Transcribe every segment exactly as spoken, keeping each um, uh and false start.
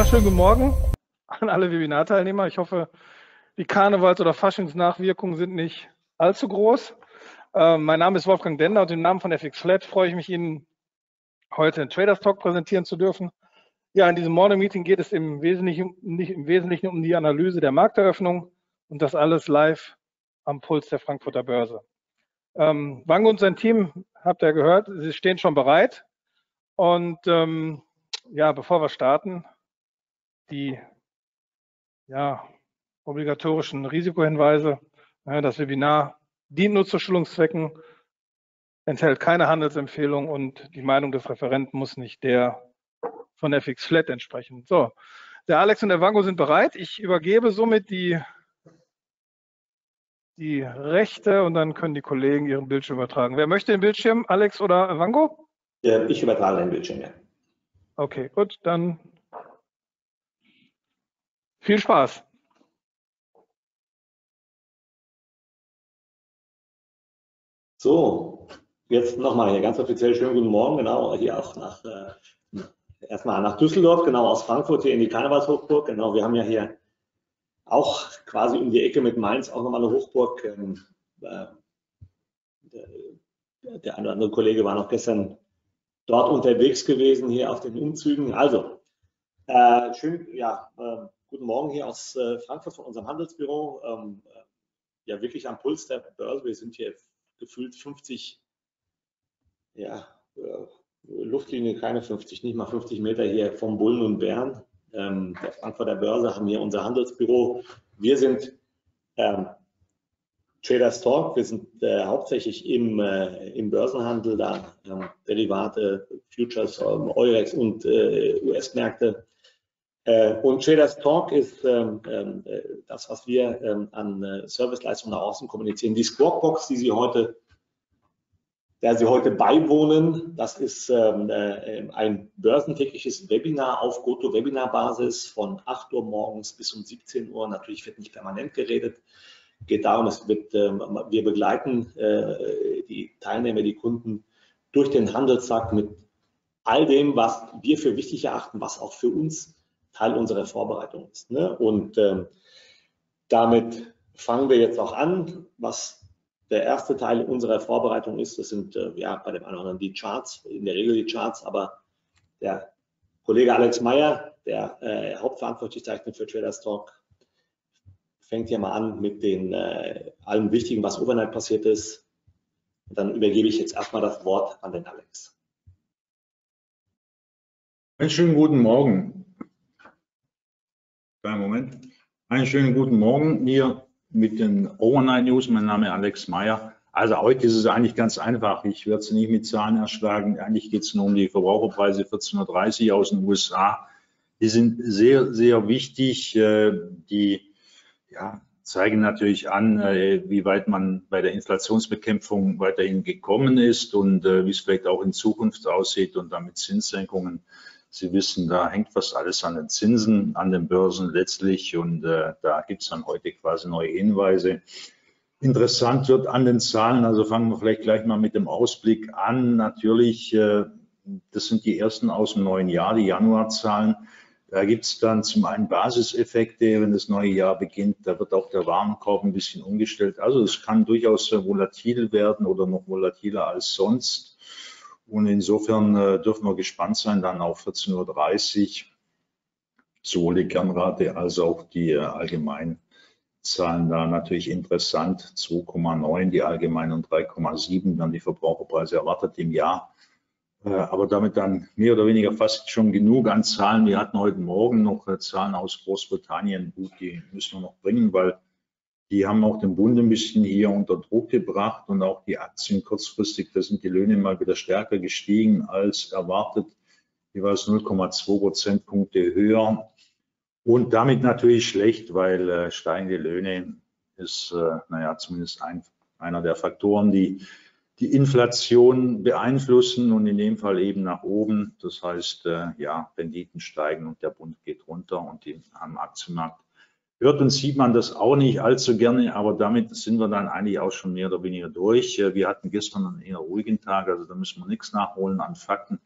wunderschönen guten Morgen an alle Webinarteilnehmer. Ich hoffe, die Karnevals- oder Faschingsnachwirkungen sind nicht allzu groß. Äh, mein Name ist Wolfgang Dender und im Namen von F X Flat freue ich mich, Ihnen heute einen Traders Talk präsentieren zu dürfen. Ja, in diesem Morning Meeting geht es im Wesentlichen, nicht, im Wesentlichen um die Analyse der Markteröffnung und das alles live am Puls der Frankfurter Börse. Ähm, Wango und sein Team, habt ihr gehört, sie stehen schon bereit. Und ähm, ja, bevor wir starten, die ja, obligatorischen Risikohinweise. Ja, das Webinar dient nur zu Schulungszwecken, enthält keine Handelsempfehlung und die Meinung des Referenten muss nicht der von F X Flat entsprechen. So, der Alex und der Wango sind bereit. Ich übergebe somit die, die Rechte und dann können die Kollegen ihren Bildschirm übertragen. Wer möchte den Bildschirm, Alex oder Wango? Ja, ich übertrage den Bildschirm, ja. Okay, gut, dann viel Spaß. So, jetzt nochmal hier ganz offiziell schönen guten Morgen, genau, hier auch nach, äh, erstmal nach Düsseldorf, genau aus Frankfurt hier in die Karnevalshochburg. Genau, wir haben ja hier auch quasi um die Ecke mit Mainz auch nochmal eine Hochburg. Ähm, äh, der, der eine oder andere Kollege war noch gestern dort unterwegs gewesen, hier auf den Umzügen. Also, äh, schön, ja, äh, guten Morgen hier aus äh, Frankfurt von unserem Handelsbüro. Ähm, ja, wirklich am Puls der Börse. Wir sind hier gefühlt fünfzig, ja, Luftlinie keine fünfzig, nicht mal fünfzig Meter hier vom Bullen und Bären, ähm, der Frankfurter Börse, haben hier unser Handelsbüro. Wir sind ähm, Traders Talk, wir sind äh, hauptsächlich im, äh, im Börsenhandel, da ähm, Derivate, Futures, ähm, Eurex und äh, U S-Märkte. Äh, und Traders Talk ist ähm, äh, das, was wir ähm, an äh, Serviceleistungen nach außen kommunizieren. Die Squawkbox, die Sie heute, der Sie heute beiwohnen, das ist ähm, äh, ein börsentägliches Webinar auf GoToWebinar-Basis von acht Uhr morgens bis um siebzehn Uhr. Natürlich wird nicht permanent geredet. Geht darum, es wird, ähm, wir begleiten äh, die Teilnehmer, die Kunden durch den Handelstag mit all dem, was wir für wichtig erachten, was auch für uns Teil unserer Vorbereitung ist. Ne? Und ähm, damit fangen wir jetzt auch an, was der erste Teil unserer Vorbereitung ist. Das sind äh, ja bei dem einen oder anderen die Charts, in der Regel die Charts, aber der Kollege Alex Meyer, der äh, hauptverantwortlich zeichnet für Traders Talk, fängt hier mal an mit den äh, allem Wichtigen, was overnight passiert ist. Und dann übergebe ich jetzt erstmal das Wort an den Alex. Einen schönen guten Morgen. Kleinen Moment. Einen schönen guten Morgen hier mit den Overnight News. Mein Name ist Alex Meyer. Also heute ist es eigentlich ganz einfach. Ich werde es nicht mit Zahlen erschlagen. Eigentlich geht es nur um die Verbraucherpreise vierzehn Uhr dreißig aus den U S A. Die sind sehr, sehr wichtig. Die ja, zeigen natürlich an, wie weit man bei der Inflationsbekämpfung weiterhin gekommen ist und wie es vielleicht auch in Zukunft aussieht und damit Zinssenkungen. Sie wissen, da hängt fast alles an den Zinsen, an den Börsen letztlich und äh, da gibt es dann heute quasi neue Hinweise. Interessant wird an den Zahlen, also fangen wir vielleicht gleich mal mit dem Ausblick an. Natürlich, äh, das sind die ersten aus dem neuen Jahr, die Januarzahlen. Da gibt es dann zum einen Basiseffekte, wenn das neue Jahr beginnt. Da wird auch der Warenkorb ein bisschen umgestellt. Also es kann durchaus volatil werden oder noch volatiler als sonst. Und insofern äh, dürfen wir gespannt sein dann auf vierzehn Uhr dreißig, sowohl die Kernrate als auch die äh, allgemeinen Zahlen da natürlich interessant. zwei Komma neun die allgemeinen und drei Komma sieben dann die Verbraucherpreise erwartet im Jahr. Äh, aber damit dann mehr oder weniger fast schon genug an Zahlen. Wir hatten heute Morgen noch äh, Zahlen aus Großbritannien. Gut, die müssen wir noch bringen, weil die haben auch den Bund ein bisschen hier unter Druck gebracht und auch die Aktien kurzfristig, da sind die Löhne mal wieder stärker gestiegen als erwartet, jeweils null Komma zwei Prozentpunkte höher und damit natürlich schlecht, weil äh, steigende Löhne ist, äh, naja, zumindest ein, einer der Faktoren, die die Inflation beeinflussen und in dem Fall eben nach oben. Das heißt, äh, ja, Renditen steigen und der Bund geht runter und die, am Aktienmarkt hört und sieht man das auch nicht allzu gerne, aber damit sind wir dann eigentlich auch schon mehr oder weniger durch. Wir hatten gestern einen eher ruhigen Tag, also da müssen wir nichts nachholen an Fakten.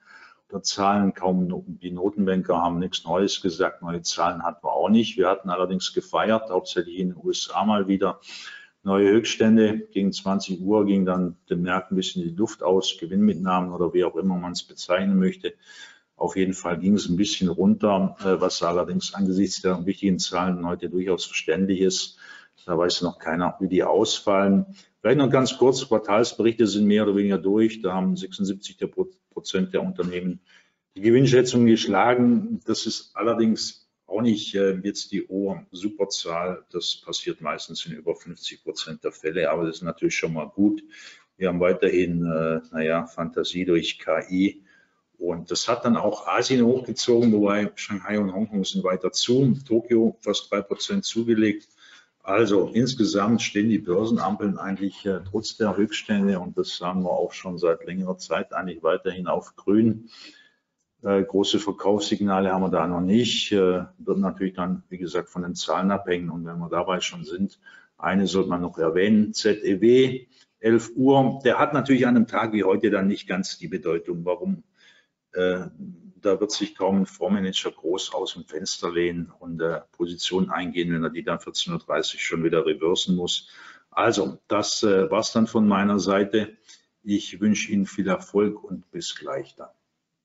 der Zahlen kaum, die Notenbanker haben nichts Neues gesagt, neue Zahlen hatten wir auch nicht. Wir hatten allerdings gefeiert, hauptsächlich in den U S A mal wieder neue Höchststände. Gegen zwanzig Uhr ging dann dem Markt ein bisschen die Luft aus, Gewinnmitnahmen oder wie auch immer man es bezeichnen möchte. Auf jeden Fall ging es ein bisschen runter, was allerdings angesichts der wichtigen Zahlen heute durchaus verständlich ist. Da weiß noch keiner, wie die ausfallen. Vielleicht noch ganz kurz, Quartalsberichte sind mehr oder weniger durch. Da haben sechsundsiebzig Prozent der Unternehmen die Gewinnschätzung geschlagen. Das ist allerdings auch nicht äh, jetzt die hohe Superzahl. Das passiert meistens in über fünfzig Prozent der Fälle, aber das ist natürlich schon mal gut. Wir haben weiterhin, äh, naja, Fantasie durch K I. Und das hat dann auch Asien hochgezogen, wobei Shanghai und Hongkong sind weiter zu. Tokio fast drei Prozent zugelegt. Also insgesamt stehen die Börsenampeln eigentlich äh, trotz der Höchststände, und das sagen wir auch schon seit längerer Zeit, eigentlich weiterhin auf grün. Äh, große Verkaufssignale haben wir da noch nicht. Äh, wird natürlich dann, wie gesagt, von den Zahlen abhängen. Und wenn wir dabei schon sind, eine sollte man noch erwähnen, Z E W, elf Uhr. Der hat natürlich an einem Tag wie heute dann nicht ganz die Bedeutung. Warum? Äh, Da wird sich kaum ein Fondsmanager groß aus dem Fenster lehnen und äh, Position eingehen, wenn er die dann vierzehn Uhr dreißig schon wieder reversen muss. Also, das äh, war es dann von meiner Seite. Ich wünsche Ihnen viel Erfolg und bis gleich dann.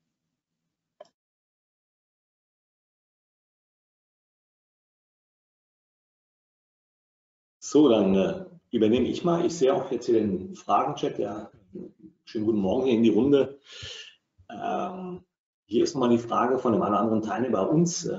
So, dann äh, übernehme ich mal. Ich sehe auch jetzt hier den Fragenchat. Ja, schönen guten Morgen hier in die Runde. Ähm, Hier ist nochmal die Frage von einem anderen Teilnehmer bei uns.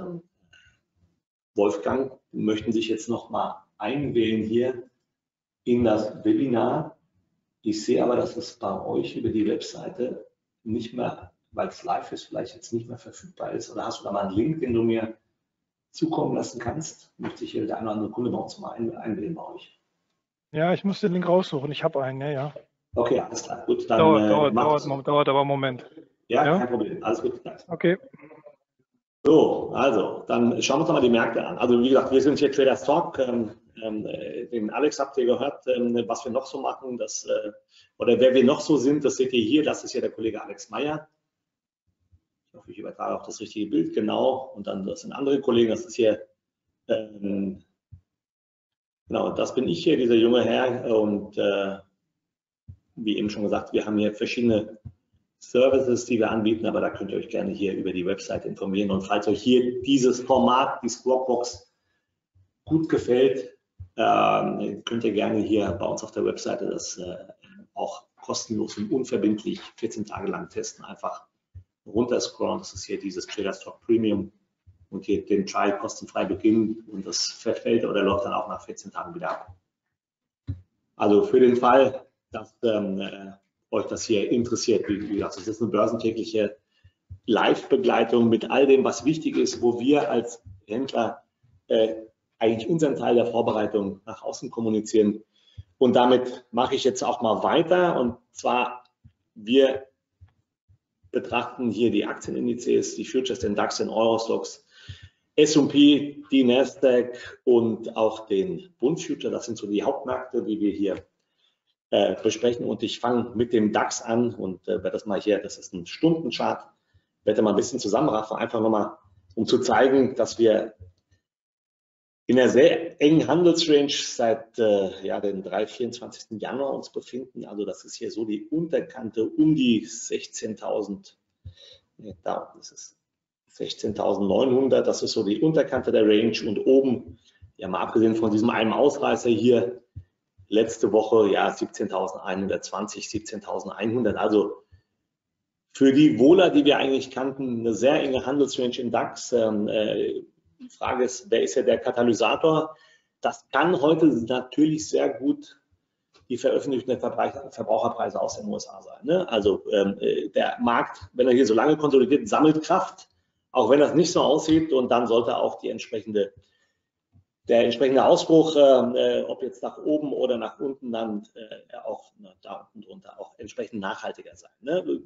Wolfgang, möchten sich jetzt nochmal einwählen hier in das Webinar. Ich sehe aber, dass es bei euch über die Webseite nicht mehr, weil es live ist, vielleicht jetzt nicht mehr verfügbar ist. Oder hast du da mal einen Link, den du mir zukommen lassen kannst? Möchte sich hier der eine oder andere Kunde bei uns mal einwählen bei euch? Ja, ich muss den Link raussuchen. Ich habe einen, ja, ja. Okay, alles klar. Gut, dann Dauert, äh, dauert, macht dauert, dauert aber einen Moment. Ja, Ja? kein Problem. Alles gut. Okay. So, also, dann schauen wir uns mal die Märkte an. Also, wie gesagt, wir sind hier Traders Talk. Ähm, ähm, den Alex habt ihr gehört, ähm, was wir noch so machen. Das, äh, oder wer wir noch so sind, das seht ihr hier. Das ist ja der Kollege Alex Meyer. Ich hoffe, ich übertrage auch das richtige Bild. Genau. Und dann, das sind andere Kollegen. Das ist hier, ähm, genau, das bin ich hier, dieser junge Herr. Und äh, wie eben schon gesagt, wir haben hier verschiedene Services, die wir anbieten, aber da könnt ihr euch gerne hier über die Website informieren. Und falls euch hier dieses Format, die Squawkbox, gut gefällt, ähm, könnt ihr gerne hier bei uns auf der Webseite das äh, auch kostenlos und unverbindlich vierzehn Tage lang testen. Einfach runterscrollen. Das ist hier dieses Traders Talk Premium und hier den Trial kostenfrei beginnen, und das verfällt oder läuft dann auch nach vierzehn Tagen wieder ab. Also für den Fall, dass ähm, äh, euch das hier interessiert, wie gesagt, das ist eine börsentägliche Live-Begleitung mit all dem, was wichtig ist, wo wir als Händler äh, eigentlich unseren Teil der Vorbereitung nach außen kommunizieren. Und damit mache ich jetzt auch mal weiter. Und zwar, wir betrachten hier die Aktienindizes, die Futures, den DAX, den Eurostoxx, S und P, die Nasdaq und auch den Bund Future. Das sind so die Hauptmärkte, die wir hier Äh, besprechen, und ich fange mit dem DAX an und äh, werde das mal hier, das ist ein Stundenchart, werde mal ein bisschen zusammenraffen, einfach nochmal, um zu zeigen, dass wir in einer sehr engen Handelsrange seit äh, ja, dem vierundzwanzigsten Januar uns befinden. Also das ist hier so die Unterkante um die sechzehntausend, nee, da ist es sechzehntausendneunhundert, das ist so die Unterkante der Range, und oben, ja mal abgesehen von diesem einen Ausreißer hier, letzte Woche ja siebzehntausendeinhundertzwanzig, siebzehntausendeinhundert. Also für die Wohler, die wir eigentlich kannten, eine sehr enge Handelsrange im DAX. Ähm, äh, die Frage ist, wer ist ja der Katalysator? Das kann heute natürlich sehr gut die veröffentlichten Verbraucherpreise aus den U S A sein. Ne? Also ähm, der Markt, wenn er hier so lange konsolidiert, sammelt Kraft, auch wenn das nicht so aussieht, und dann sollte auch die entsprechende Der entsprechende Ausbruch, äh, ob jetzt nach oben oder nach unten, dann äh, auch na, da unten drunter auch entsprechend nachhaltiger sein. Ne?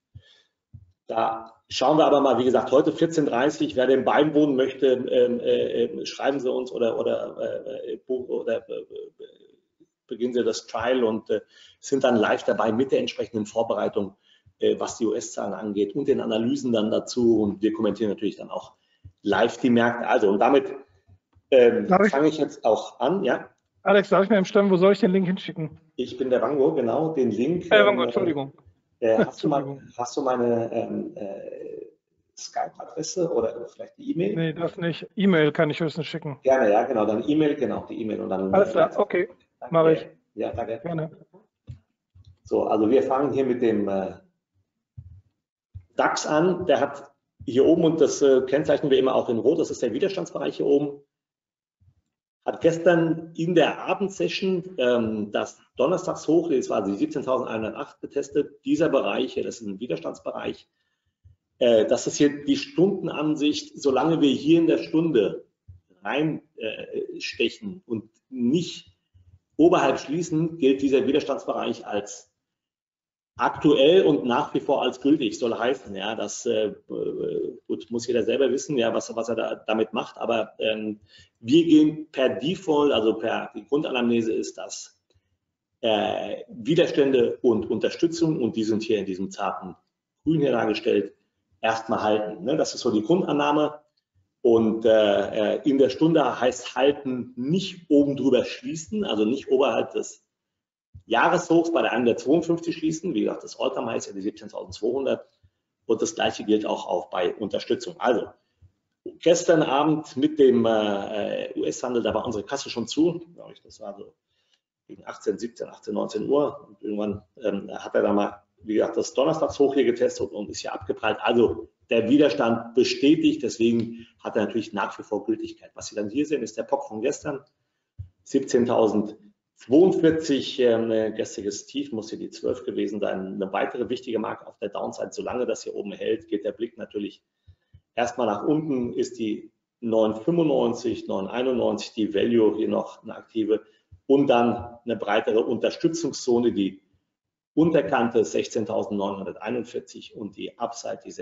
Da schauen wir aber mal, wie gesagt, heute vierzehn Uhr dreißig, wer den beiwohnen möchte, äh, äh, schreiben Sie uns oder, oder, äh, oder äh, beginnen Sie das Trial und äh, sind dann live dabei mit der entsprechenden Vorbereitung äh, was die U S-Zahlen angeht und den Analysen dann dazu. Und wir kommentieren natürlich dann auch live die Märkte. Also und damit ähm, fange ich jetzt auch an. Ja? Alex, darf ich mir empstellen, wo soll ich den Link hinschicken? Ich bin der Wango, genau, den Link. Äh, Wango, Entschuldigung. Äh, hast, du mal, hast du meine ähm, äh, Skype-Adresse oder vielleicht die E-Mail? Nee, das nicht. E-Mail kann ich höchstens schicken. Gerne, ja, genau. Dann E-Mail, genau, die E-Mail. Und dann. Alles klar, okay, mache ich. Ja, danke. Gerne. So, also wir fangen hier mit dem äh, DAX an. Der hat hier oben, und das äh, kennzeichnen wir immer auch in Rot, das ist der Widerstandsbereich hier oben, hat gestern in der Abendsession ähm, das Donnerstagshoch, das war die siebzehntausendeinhundertacht getestet. Dieser Bereich hier, das ist ein Widerstandsbereich. Äh, das ist hier die Stundenansicht. Solange wir hier in der Stunde reinstechen äh, und nicht oberhalb schließen, gilt dieser Widerstandsbereich als aktuell und nach wie vor als gültig. Soll heißen, ja, das äh, gut, muss jeder selber wissen, ja, was, was er da, damit macht. Aber ähm, wir gehen per Default, also per die Grundanamnese ist das äh, Widerstände und Unterstützung, und die sind hier in diesem zarten Grün hier dargestellt, erstmal halten. Ne? Das ist so die Grundannahme. Und äh, in der Stunde heißt halten nicht oben drüber schließen, also nicht oberhalb des Jahreshochs bei der hundertzweiundfünfzig schließen. Wie gesagt, das Alltime heißt ja die siebzehntausendzweihundert. Und das gleiche gilt auch, auch bei Unterstützung. Also gestern Abend mit dem äh, U S-Handel, da war unsere Kasse schon zu, glaube ich, das war so gegen achtzehn, siebzehn, achtzehn, neunzehn Uhr. Und irgendwann ähm, hat er dann mal, wie gesagt, das Donnerstagshoch hier getestet und ist hier abgeprallt. Also der Widerstand bestätigt, deswegen hat er natürlich nach wie vor Gültigkeit. Was Sie dann hier sehen, ist der P O C von gestern, siebzehntausendzweiundvierzig, äh, gestriges Tief, muss hier die zwölf gewesen sein. Eine weitere wichtige Marke auf der Downside, solange das hier oben hält, geht der Blick natürlich erstmal nach unten, ist die neun fünfundneunzig, neun einundneunzig, die Value hier noch eine aktive, und dann eine breitere Unterstützungszone, die Unterkante sechzehntausendneunhunderteinundvierzig und die Upside die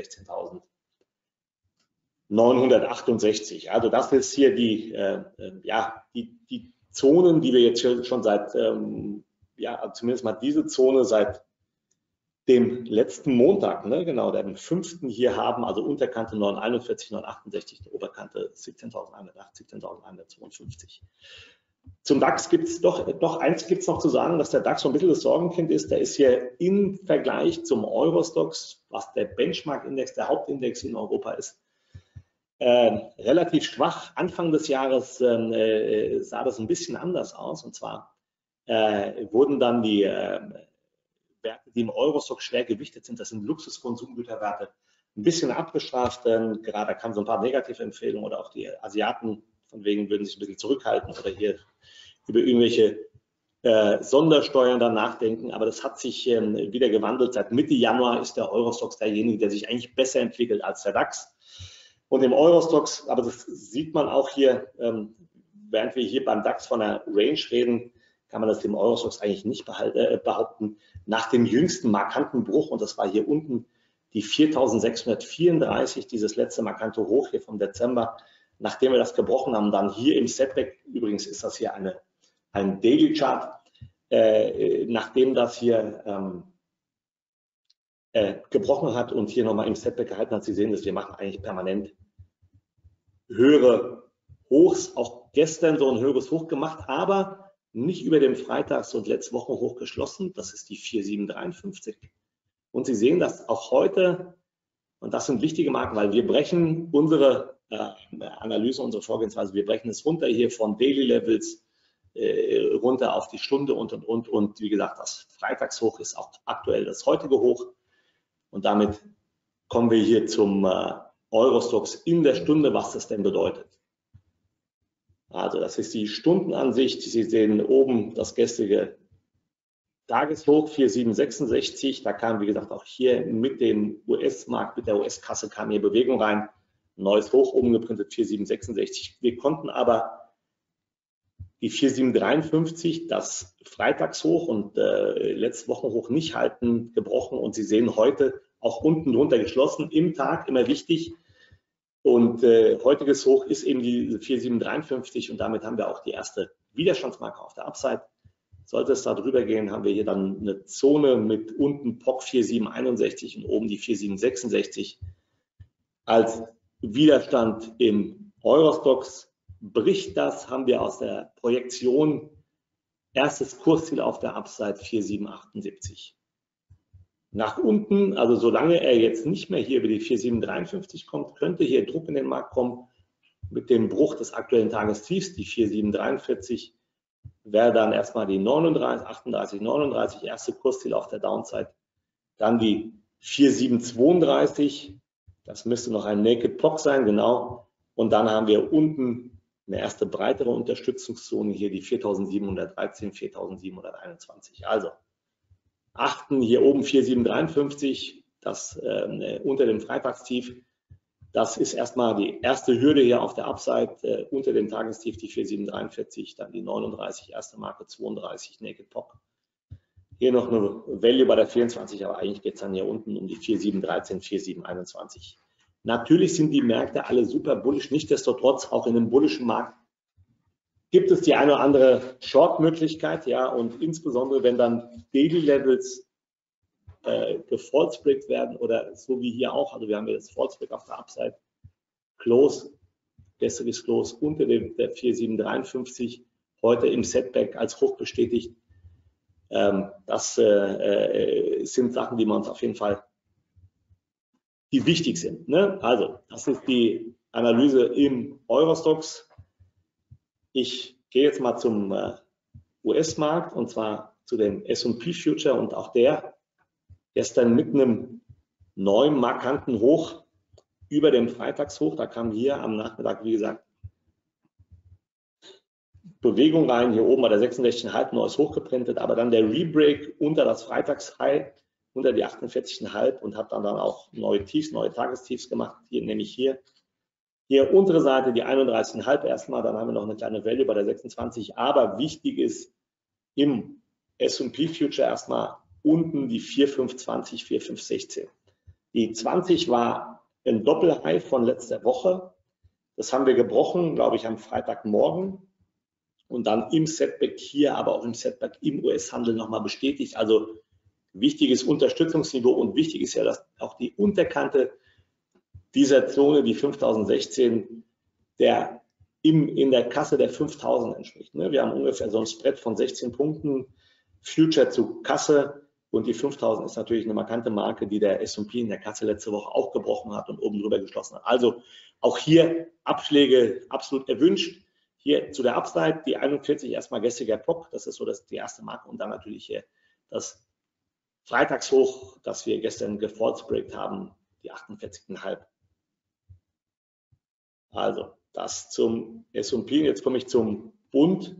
sechzehntausendneunhundertachtundsechzig. Also das ist hier die, äh, ja, die, die Zonen, die wir jetzt schon seit, ähm, ja, zumindest mal diese Zone seit dem letzten Montag, ne, genau, dem fünften hier haben, also Unterkante neun einundvierzig, neun achtundsechzig, der Oberkante siebzehntausendeinhundertacht, siebzehntausendeinhundertzweiundfünfzig. Zum DAX gibt es doch, doch eins gibt es noch zu sagen, dass der DAX so ein bisschen das Sorgenkind ist. Der ist hier im Vergleich zum Eurostoxx, was der Benchmark-Index, der Hauptindex in Europa ist, äh, relativ schwach. Anfang des Jahres äh, sah das ein bisschen anders aus. Und zwar äh, wurden dann die äh, Werte, die im Eurostoxx schwer gewichtet sind, das sind Luxuskonsumgüterwerte, ein bisschen abgestraft. Ähm, gerade kamen so ein paar Negativempfehlungen, oder auch die Asiaten von wegen würden sich ein bisschen zurückhalten oder hier über irgendwelche äh, Sondersteuern dann nachdenken. Aber das hat sich ähm, wieder gewandelt. Seit Mitte Januar ist der Eurostoxx derjenige, der sich eigentlich besser entwickelt als der DAX. Und im Eurostoxx, aber das sieht man auch hier, ähm, während wir hier beim DAX von einer Range reden, kann man das im Eurostoxx eigentlich nicht äh, behaupten. Nach dem jüngsten markanten Bruch, und das war hier unten die viertausendsechshundertvierunddreißig, dieses letzte markante Hoch hier vom Dezember, nachdem wir das gebrochen haben, dann hier im Setback, übrigens ist das hier eine, ein Daily Chart, äh, nachdem das hier ähm, äh, gebrochen hat und hier nochmal im Setback gehalten hat, Sie sehen das, wir machen eigentlich permanent höhere Hochs, auch gestern so ein höheres Hoch gemacht, aber nicht über dem Freitags- und letzte Woche hoch geschlossen, das ist die vier sieben dreiundfünfzig. Und Sie sehen das auch heute, und das sind wichtige Marken, weil wir brechen unsere äh, Analyse, unsere Vorgehensweise, wir brechen es runter hier von Daily Levels äh, runter auf die Stunde und, und, und. Und wie gesagt, das Freitagshoch ist auch aktuell das heutige Hoch. Und damit kommen wir hier zum äh, Eurostoxx in der Stunde, was das denn bedeutet. Also das ist die Stundenansicht. Sie sehen oben das gestrige Tageshoch vier sieben sechsundsechzig. Da kam, wie gesagt, auch hier mit dem U S-Markt, mit der U S-Kasse kam hier Bewegung rein. Neues Hoch oben geprintet, vier sieben sechsundsechzig. Wir konnten aber die vier sieben dreiundfünfzig, das Freitagshoch und äh, letzte Woche hoch nicht halten, gebrochen. Und Sie sehen heute auch unten drunter geschlossen, im Tag, immer wichtig. Und äh, heutiges Hoch ist eben die vier sieben dreiundfünfzig, und damit haben wir auch die erste Widerstandsmarke auf der Upside. Sollte es da drüber gehen, haben wir hier dann eine Zone mit unten P O C vier sieben einundsechzig und oben die vier sieben sechsundsechzig als Widerstand im Eurostoxx. Bricht das, haben wir aus der Projektion erstes Kursziel auf der Upside vier sieben achtundsiebzig. Nach unten, also solange er jetzt nicht mehr hier über die vier sieben dreiundfünfzig kommt, könnte hier Druck in den Markt kommen mit dem Bruch des aktuellen Tagestiefs, die vier sieben dreiundvierzig, wäre dann erstmal die neununddreißig, achtunddreißig, neununddreißig, erste Kursziel auf der Downside, dann die vier sieben zweiunddreißig, das müsste noch ein Naked P O C sein, genau, und dann haben wir unten eine erste breitere Unterstützungszone, hier die viertausendsiebenhundertdreizehn, viertausendsiebenhunderteinundzwanzig. Also achten hier oben vier sieben dreiundfünfzig, das äh, unter dem Freitagstief. Das ist erstmal die erste Hürde hier auf der Upside, äh, unter dem Tagestief die vier sieben dreiundvierzig, dann die neununddreißig, erste Marke zweiunddreißig, Naked P O C. Hier noch eine Value bei der vierundzwanzig, aber eigentlich geht es dann hier unten um die vier sieben dreizehn, vier sieben einundzwanzig. Natürlich sind die Märkte alle super bullish, nichtsdestotrotz auch in einem bullischen Markt gibt es die eine oder andere Short-Möglichkeit, ja, und insbesondere wenn dann Daily Levels äh, gefallsbreakt werden oder so wie hier auch, also wir haben hier das Fallsbreak auf der Upside, Close, gestriges Close unter dem, der vier sieben dreiundfünfzig, heute im Setback als hoch bestätigt. Ähm, das äh, äh, sind Sachen, die wir uns auf jeden Fall, die wichtig sind. Ne? Also, das ist die Analyse im Eurostoxx. Ich gehe jetzt mal zum äh, U S-Markt und zwar zu dem S und P Future und auch der gestern mit einem neuen markanten Hoch über dem Freitagshoch. Da kam hier am Nachmittag, wie gesagt, Bewegung rein. Hier oben bei der sechsundsechzig Komma fünf neues Hoch geprintet, aber dann der Rebreak unter das Freitags-High, unter die achtundvierzig Komma fünf und hat dann, dann auch neue Tiefs, neue Tagestiefs gemacht. Hier nämlich hier. Hier untere Seite die einunddreißig Komma fünf erstmal, dann haben wir noch eine kleine Value bei der sechsundzwanzig, aber wichtig ist im S und P Future erstmal unten die vier fünf zwanzig, vier fünf sechzehn. Die zwanzig war ein Doppelhigh von letzter Woche. Das haben wir gebrochen, glaube ich, am Freitagmorgen und dann im Setback hier, aber auch im Setback im U S-Handel nochmal bestätigt. Also wichtiges Unterstützungsniveau und wichtig ist ja, dass auch die Unterkante dieser Zone, die fünftausendsechzehn, der im, in der Kasse der fünftausend entspricht. Ne? Wir haben ungefähr so ein Spread von sechzehn Punkten, Future zu Kasse und die fünftausend ist natürlich eine markante Marke, die der S und P in der Kasse letzte Woche auch gebrochen hat und oben drüber geschlossen hat. Also auch hier Abschläge absolut erwünscht. Hier zu der Upside die einundvierzig erstmal gestriger P O C, das ist so das, die erste Marke und dann natürlich hier das Freitagshoch, das wir gestern gefallsbreakt haben, die achtundvierzig Komma fünf. Also das zum S und P. Jetzt komme ich zum Bund.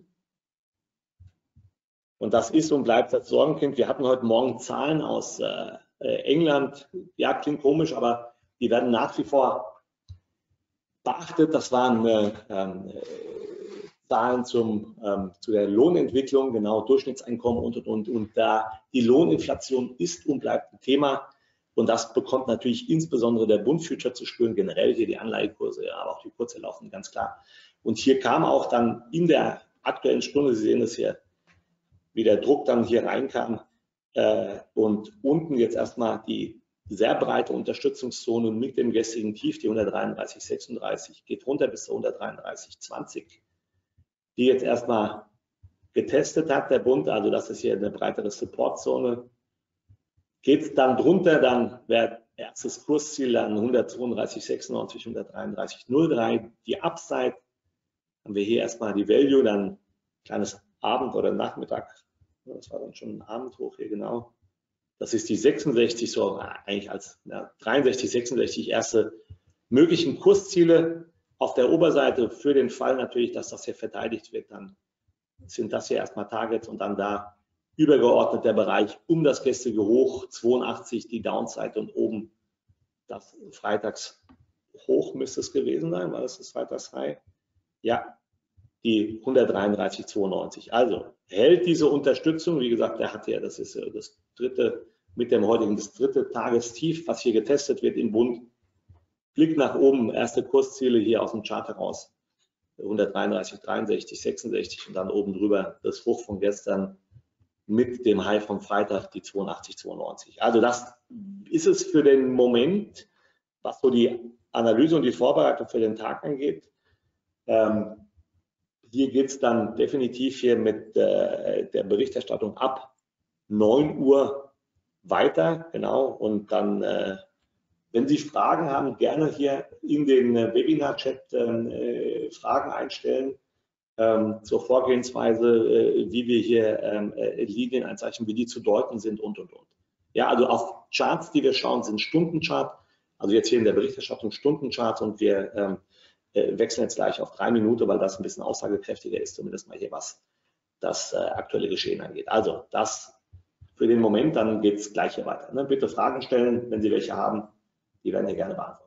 Und das ist und bleibt das Sorgenkind. Wir hatten heute Morgen Zahlen aus äh, England. Ja, klingt komisch, aber die werden nach wie vor beachtet. Das waren äh, äh, Zahlen zum, ähm, zu der Lohnentwicklung, genau, Durchschnittseinkommen und, und, und. Und da die Lohninflation ist und bleibt ein Thema. Und das bekommt natürlich insbesondere der Bund Future zu spüren, generell hier die Anleihekurse, ja, aber auch die Kurse laufen ganz klar. Und hier kam auch dann in der aktuellen Stunde, Sie sehen das hier, wie der Druck dann hier reinkam äh, und unten jetzt erstmal die sehr breite Unterstützungszone mit dem gestrigen Tief, die hundertdreiunddreißig Komma sechsunddreißig, geht runter bis zu hundertdreiunddreißig Komma zwanzig, die jetzt erstmal getestet hat, der Bund, also das ist hier eine breitere Supportzone. Geht es dann drunter, dann wäre erstes Kursziel dann hundertzweiunddreißig Komma sechsundneunzig, hundertdreiunddreißig Komma null drei. Die Upside haben wir hier erstmal die Value, dann kleines Abend oder Nachmittag, das war dann schon ein Abendhoch hier genau. Das ist die sechsundsechzig, so eigentlich als ja, dreiundsechzig, sechsundsechzig erste möglichen Kursziele. Auf der Oberseite für den Fall natürlich, dass das hier verteidigt wird, dann sind das hier erstmal Targets und dann da übergeordnet der Bereich um das gestrige Hoch, zweiundachtzig die Downside und oben das Freitagshoch müsste es gewesen sein, war das das Freitags-High? Ja, die hundertdreiunddreißig Komma zweiundneunzig. Also hält diese Unterstützung, wie gesagt, der hat ja, das ist das dritte, mit dem heutigen, das dritte Tagestief, was hier getestet wird im Bund. Blick nach oben, erste Kursziele hier aus dem Chart heraus, hundertdreiunddreißig, dreiundsechzig, sechsundsechzig und dann oben drüber das Hoch von gestern, mit dem High vom Freitag, die zweiundachtzig zweiundneunzig. Also das ist es für den Moment, was so die Analyse und die Vorbereitung für den Tag angeht. Ähm, hier geht es dann definitiv hier mit äh, der Berichterstattung ab neun Uhr weiter, genau, und dann, äh, wenn Sie Fragen haben, gerne hier in den äh, Webinar-Chat äh, Fragen einstellen ähm, zur Vorgehensweise, äh, wie wir hier ähm, äh, Linien einzeichnen, wie die zu deuten sind und, und, und. Ja, also auf Charts, die wir schauen, sind Stundenchart, also jetzt hier in der Berichterstattung Stundencharts, und wir ähm, äh, wechseln jetzt gleich auf drei Minuten, weil das ein bisschen aussagekräftiger ist, zumindest mal hier, was das äh, aktuelle Geschehen angeht. Also das für den Moment, dann geht es gleich hier weiter. Ne? Bitte Fragen stellen, wenn Sie welche haben, die werden hier gerne beantwortet.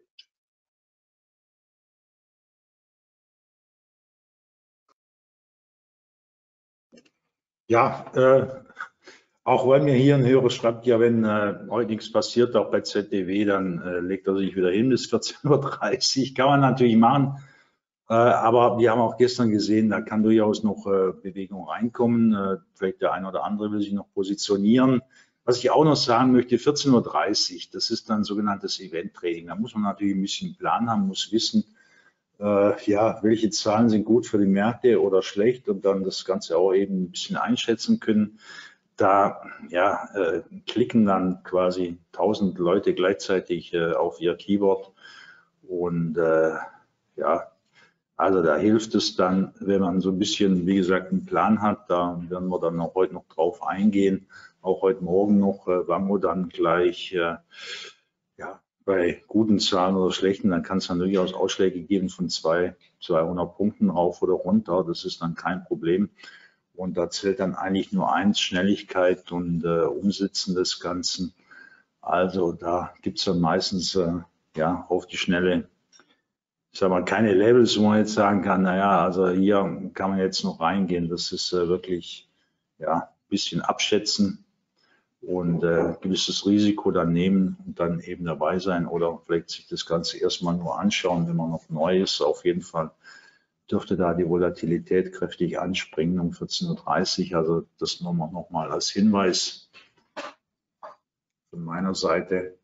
Ja, äh, auch weil mir hier ein Hörer schreibt, ja, wenn äh, heute nichts passiert, auch bei Z D W, dann äh, legt er sich wieder hin bis vierzehn Uhr dreißig. Kann man natürlich machen, äh, aber wir haben auch gestern gesehen, da kann durchaus noch äh, Bewegung reinkommen. Äh, vielleicht der eine oder andere will sich noch positionieren. Was ich auch noch sagen möchte, vierzehn Uhr dreißig, das ist dann sogenanntes Event-Trading. Da muss man natürlich ein bisschen Plan haben, muss wissen, Äh, ja, welche Zahlen sind gut für die Märkte oder schlecht, und dann das Ganze auch eben ein bisschen einschätzen können. Da ja, äh, klicken dann quasi tausend Leute gleichzeitig äh, auf ihr Keyboard, und äh, ja, also da hilft es dann, wenn man so ein bisschen, wie gesagt, einen Plan hat. Da werden wir dann auch heute noch drauf eingehen, auch heute Morgen noch, äh, wann wir dann gleich äh, ja, bei guten Zahlen oder schlechten, dann kann es dann durchaus Ausschläge geben von zwei, zweihundert Punkten rauf oder runter. Das ist dann kein Problem. Und da zählt dann eigentlich nur eins, Schnelligkeit und äh, Umsetzen des Ganzen. Also da gibt es dann meistens äh, ja, auf die Schnelle, ich sage mal, keine Labels, wo man jetzt sagen kann, naja, also hier kann man jetzt noch reingehen. Das ist äh, wirklich ja, ein bisschen abschätzen und äh, gewisses Risiko dann nehmen und dann eben dabei sein, oder vielleicht sich das Ganze erstmal nur anschauen, wenn man noch neu ist. Auf jeden Fall dürfte da die Volatilität kräftig anspringen um vierzehn Uhr dreißig. Also das nochmal noch mal als Hinweis von meiner Seite.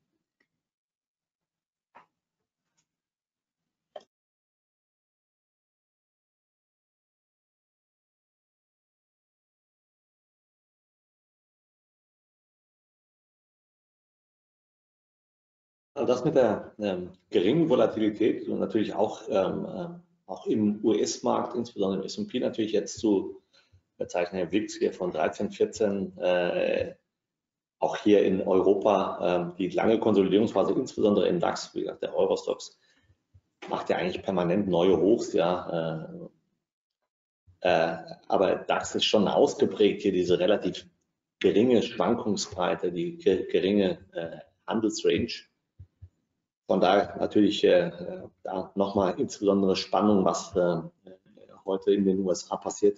Also das mit der ähm, geringen Volatilität und natürlich auch, ähm, äh, auch im U S-Markt, insbesondere im S und P natürlich jetzt zu bezeichnen, Herr Wix hier von dreizehn, vierzehn, äh, auch hier in Europa äh, die lange Konsolidierungsphase, insbesondere im DAX, wie gesagt, der Eurostoxx macht ja eigentlich permanent neue Hochs, ja. Äh, äh, aber DAX ist schon ausgeprägt hier, diese relativ geringe Schwankungsbreite, die geringe äh, Handelsrange. Von daher natürlich äh, da nochmal insbesondere Spannung, was äh, heute in den U S A passiert.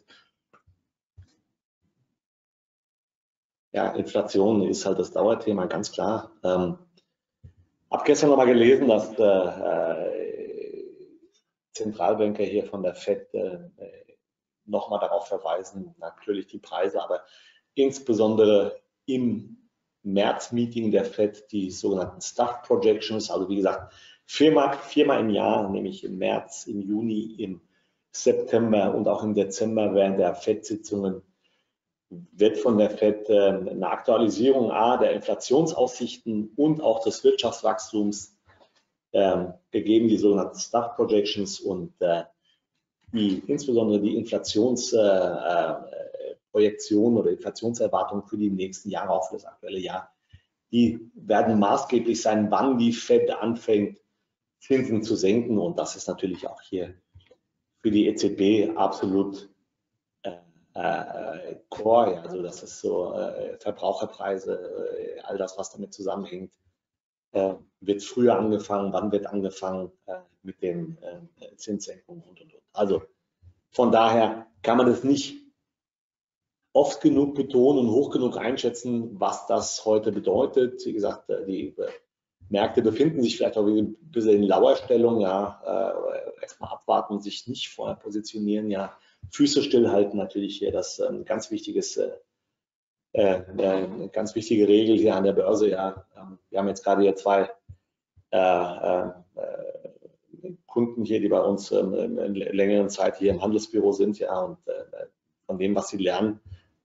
Ja, Inflation ist halt das Dauerthema, ganz klar. Ähm, habe gestern nochmal gelesen, dass äh, Zentralbanker hier von der Fed äh, nochmal darauf verweisen, natürlich die Preise, aber insbesondere im März-Meeting der Fed die sogenannten Stuff Projections, also wie gesagt, viermal, viermal im Jahr, nämlich im März, im Juni, im September und auch im Dezember während der Fed-Sitzungen wird von der Fed äh, eine Aktualisierung A, der Inflationsaussichten und auch des Wirtschaftswachstums äh, gegeben, die sogenannten Stuff Projections, und äh, die, insbesondere die Inflationsprojektionen äh, oder Inflationserwartungen für die nächsten Jahre, auch für das aktuelle Jahr, die werden maßgeblich sein, wann die Fed anfängt, Zinsen zu senken. Und das ist natürlich auch hier für die E Z B absolut äh, äh, Core. Also das ist so äh, Verbraucherpreise, äh, all das, was damit zusammenhängt. Äh, wird früher angefangen, wann wird angefangen äh, mit den äh, Zinssenkungen und, und, und. Also von daher kann man es nicht oft genug betonen und hoch genug einschätzen, was das heute bedeutet. Wie gesagt, die Märkte befinden sich vielleicht auch ein bisschen in Lauerstellung, ja, äh, erstmal abwarten und sich nicht vorher positionieren, ja, Füße stillhalten natürlich hier, das ist ein ganz wichtiges äh, äh, eine ganz wichtige Regel hier an der Börse. Ja, wir haben jetzt gerade hier zwei äh, äh, Kunden hier, die bei uns ähm, in längeren Zeit hier im Handelsbüro sind, ja, und äh, von dem, was sie lernen,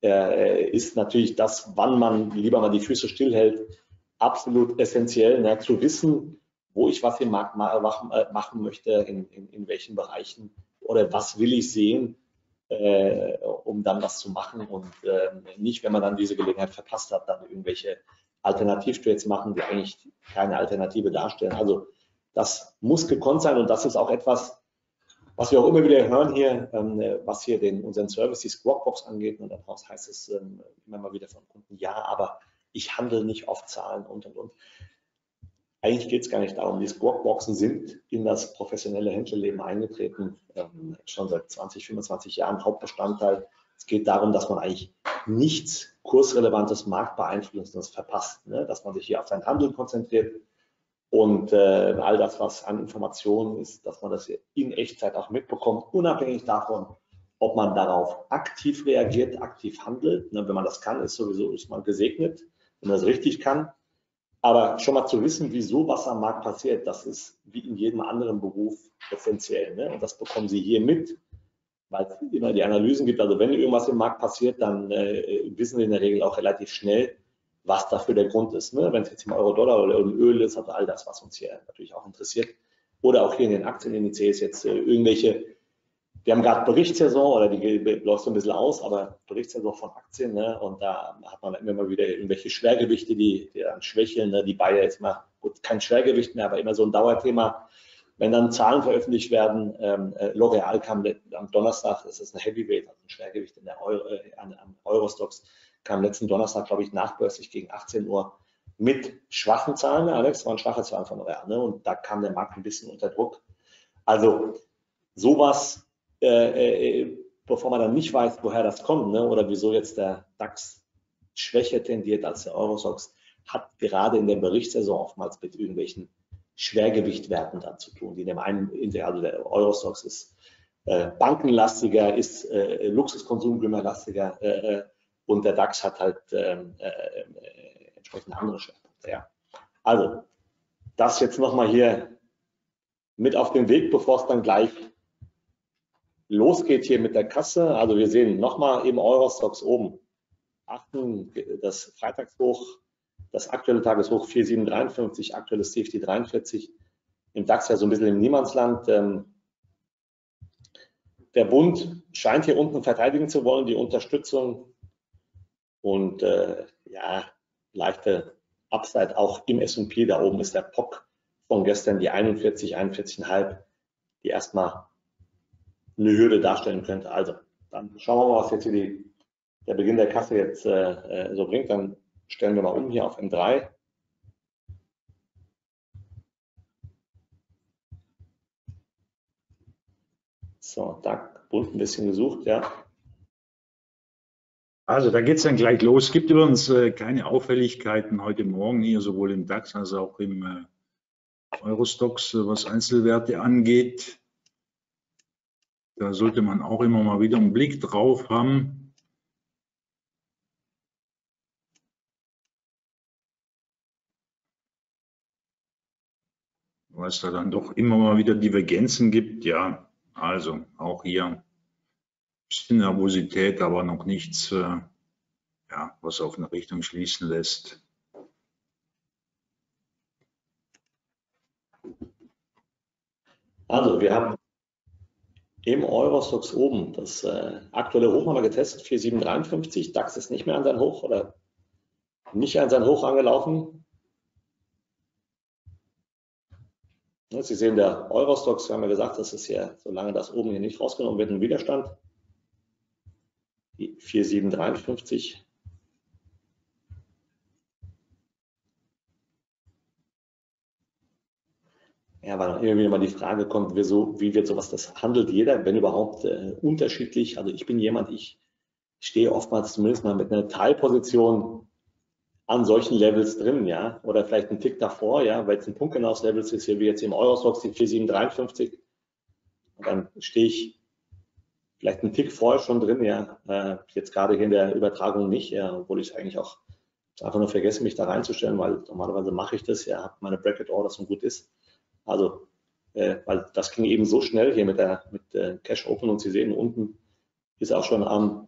äh, ist natürlich das, wann man lieber mal die Füße stillhält, absolut essentiell, ne, zu wissen, wo ich was im Markt machen, äh, machen möchte, in, in, in welchen Bereichen oder was will ich sehen, äh, um dann was zu machen und äh, nicht, wenn man dann diese Gelegenheit verpasst hat, dann irgendwelche Alternativtrades machen, die eigentlich keine Alternative darstellen. Also das muss gekonnt sein und das ist auch etwas, was wir auch immer wieder hören hier, ähm, was hier den, unseren Service, die Squawkbox angeht. Und daraus heißt es ähm, immer mal wieder von Kunden, ja, aber ich handle nicht auf Zahlen und, und, und. Eigentlich geht es gar nicht darum. Die Squawkboxen sind in das professionelle Händlerleben eingetreten, ähm, schon seit zwanzig, fünfundzwanzig Jahren Hauptbestandteil. Es geht darum, dass man eigentlich nichts kursrelevantes, marktbeeinflussendes verpasst, ne? Dass man sich hier auf sein Handeln konzentriert und äh, all das, was an Informationen ist, dass man das in Echtzeit auch mitbekommt, unabhängig davon, ob man darauf aktiv reagiert, aktiv handelt. Ne? Wenn man das kann, ist sowieso ist man gesegnet, wenn man das richtig kann. Aber schon mal zu wissen, wieso was am Markt passiert, das ist wie in jedem anderen Beruf essentiell. Ne? Und das bekommen Sie hier mit, weil es immer die Analysen gibt. Also wenn irgendwas im Markt passiert, dann äh, wissen wir in der Regel auch relativ schnell, was dafür der Grund ist. Ne? Wenn es jetzt im Euro-Dollar oder im Öl ist, also all das, was uns hier natürlich auch interessiert. Oder auch hier in den Aktienindizes jetzt äh, irgendwelche, wir haben gerade Berichtssaison oder die läuft so ein bisschen aus, aber Berichtssaison von Aktien, ne? Und da hat man immer mal wieder irgendwelche Schwergewichte, die, die dann schwächeln. Ne? Die Bayer jetzt mal, gut, kein Schwergewicht mehr, aber immer so ein Dauerthema. Wenn dann Zahlen veröffentlicht werden, ähm, äh, L'Oreal kam am Donnerstag, das ist ein Heavyweight, also ein Schwergewicht in der Euro, äh, an, an Eurostoxx, kam letzten Donnerstag, glaube ich, nachbörslich gegen achtzehn Uhr mit schwachen Zahlen. Alex, waren schwache Zahlen von L'Oreal, ne? Und da kam der Markt ein bisschen unter Druck. Also sowas, äh, äh, bevor man dann nicht weiß, woher das kommt, ne? Oder wieso jetzt der DAX schwächer tendiert als der Eurostoxx, hat gerade in der Berichtssaison oftmals mit irgendwelchen Schwergewichtwerten dann zu tun. Die in dem einen, also der Eurostoxx ist äh, bankenlastiger, ist äh, Luxuskonsumgüterlastiger, äh, und der DAX hat halt ähm, äh, entsprechend andere Schwerpunkte. Ja. Also, das jetzt nochmal hier mit auf den Weg, bevor es dann gleich losgeht hier mit der Kasse. Also wir sehen nochmal im Eurostoxx oben, achten, das Freitagshoch, das aktuelle Tageshoch vier Komma sieben dreiundfünfzig, aktuelles Tief die dreiundvierzig. Im DAX ja so ein bisschen im Niemandsland. Ähm, der Bund scheint hier unten verteidigen zu wollen, die Unterstützung. Und äh, ja, leichte Upside auch im S und P. Da oben ist der P O C von gestern, die einundvierzig, einundvierzig Komma fünf, die erstmal eine Hürde darstellen könnte. Also, dann schauen wir mal, was jetzt hier die, der Beginn der Kasse jetzt äh, so bringt. Dann stellen wir mal um hier auf M drei. So, da Bund ein bisschen gesucht, ja. Also da geht es dann gleich los. Es gibt übrigens äh, keine Auffälligkeiten heute Morgen hier, sowohl im DAX als auch im äh, Eurostoxx, äh, was Einzelwerte angeht. Da sollte man auch immer mal wieder einen Blick drauf haben. Weil es da dann doch immer mal wieder Divergenzen gibt. Ja, also auch hier ein bisschen Nervosität, aber noch nichts, äh, ja, was auf eine Richtung schließen lässt. Also wir haben im Eurostoxx oben das äh, aktuelle Hoch haben wir getestet, vier Komma sieben dreiundfünfzig. DAX ist nicht mehr an sein Hoch oder nicht an sein Hoch angelaufen. Sie sehen, der Eurostoxx, wir haben ja gesagt, das ist ja, solange das oben hier nicht rausgenommen wird, ein Widerstand. Die vier Komma sieben dreiundfünfzig. Ja, weil dann irgendwie mal die Frage kommt, wieso, wie wird sowas, das handelt jeder, wenn überhaupt äh, unterschiedlich. Also ich bin jemand, ich stehe oftmals zumindest mal mit einer Teilposition an solchen Levels drin, ja, oder vielleicht einen Tick davor, ja, weil es ein punktgenaues Levels ist, hier wie jetzt im Eurostoxx die vier Komma sieben dreiundfünfzig. Und dann stehe ich vielleicht einen Tick vorher schon drin, ja, äh, jetzt gerade hier in der Übertragung nicht, ja, obwohl ich eigentlich auch einfach nur vergesse, mich da reinzustellen, weil normalerweise mache ich das, ja, habe meine Bracket Orders und gut ist. Also, äh, weil das ging eben so schnell hier mit der mit äh, Cash Open und Sie sehen unten ist auch schon am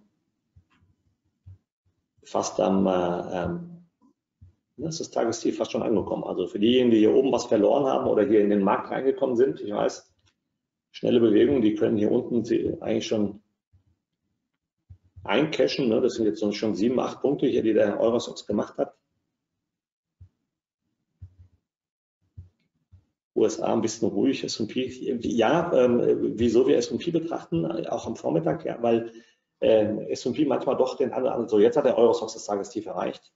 fast am äh, ähm, das ist das Tagesziel fast schon angekommen. Also für diejenigen, die hier oben was verloren haben oder hier in den Markt reingekommen sind, ich weiß, schnelle Bewegungen, die können hier unten eigentlich schon eincashen. Ne? Das sind jetzt schon sieben, acht Punkte hier, die der Eurostoxx gemacht hat. U S A ein bisschen ruhig, S und P. Ja, ähm, wieso wir S und P betrachten, auch am Vormittag, ja, weil äh, S und P manchmal doch den anderen, so jetzt hat der Eurostoxx das Tagestief erreicht.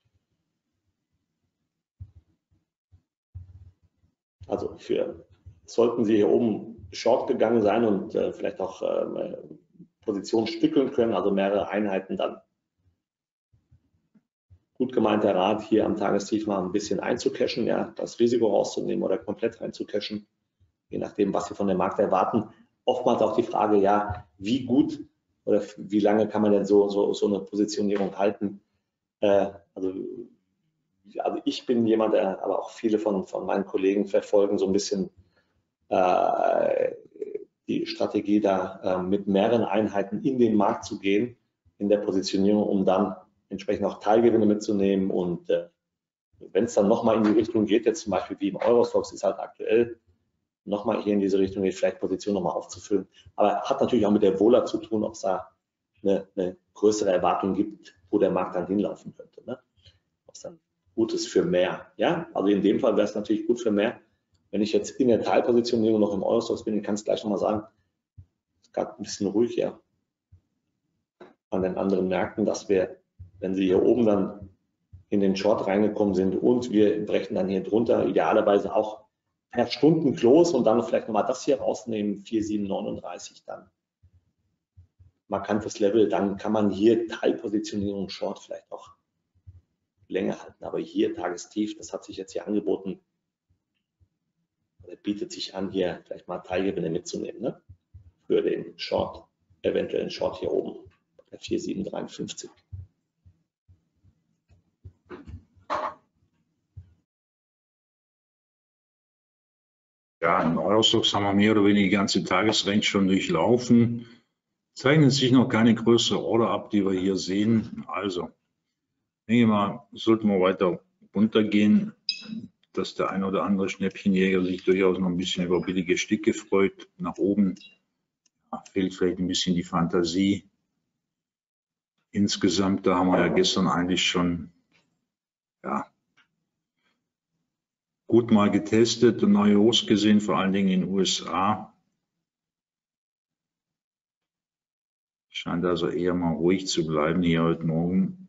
Also für, sollten Sie hier oben short gegangen sein und äh, vielleicht auch äh, Positionen stückeln können, also mehrere Einheiten, dann gut gemeinter Rat, hier am Tagestief mal ein bisschen einzucashen, ja, das Risiko rauszunehmen oder komplett einzucashen, je nachdem, was Sie von dem Markt erwarten. Oftmals auch die Frage, ja, wie gut oder wie lange kann man denn so, so, so eine Positionierung halten? Äh, also Also ich bin jemand, der, aber auch viele von, von meinen Kollegen verfolgen so ein bisschen äh, die Strategie, da äh, mit mehreren Einheiten in den Markt zu gehen, in der Positionierung, um dann entsprechend auch Teilgewinne mitzunehmen. Und äh, wenn es dann nochmal in die Richtung geht, jetzt zum Beispiel wie im Eurostoxx ist halt aktuell, nochmal hier in diese Richtung geht, vielleicht Position nochmal aufzufüllen. Aber hat natürlich auch mit der Vola zu tun, ob es da eine, eine größere Erwartung gibt, wo der Markt dann hinlaufen könnte. Ne? Ob es dann gut ist für mehr. Ja, also in dem Fall wäre es natürlich gut für mehr. Wenn ich jetzt in der Teilpositionierung noch im Eurostoxx bin, ich kann es gleich nochmal sagen, es ist gerade ein bisschen ruhig hier an den anderen Märkten, dass wir, wenn Sie hier oben dann in den Short reingekommen sind und wir brechen dann hier drunter, idealerweise auch per Stunden Close und dann vielleicht nochmal das hier rausnehmen, vier Komma sieben neununddreißig dann. Markantes Level, dann kann man hier Teilpositionierung Short vielleicht auch länger halten. Aber hier Tagestief, das hat sich jetzt hier angeboten, oder bietet sich an, hier vielleicht mal Teilgewinne mitzunehmen, ne? Für den Short, eventuellen Short hier oben, bei vier Komma sieben dreiundfünfzig. Ja, im Eurostoxx haben wir mehr oder weniger die ganze Tagesrange schon durchlaufen. Zeichnet sich noch keine größere Order ab, die wir hier sehen. Also, denke mal, sollten wir weiter runtergehen, dass der ein oder andere Schnäppchenjäger sich durchaus noch ein bisschen über billige Stücke freut. Nach oben ja, fehlt vielleicht ein bisschen die Fantasie. Insgesamt, da haben wir ja gestern eigentlich schon ja, gut mal getestet und neue Hochs gesehen, vor allen Dingen in den U S A. Scheint also eher mal ruhig zu bleiben hier heute Morgen.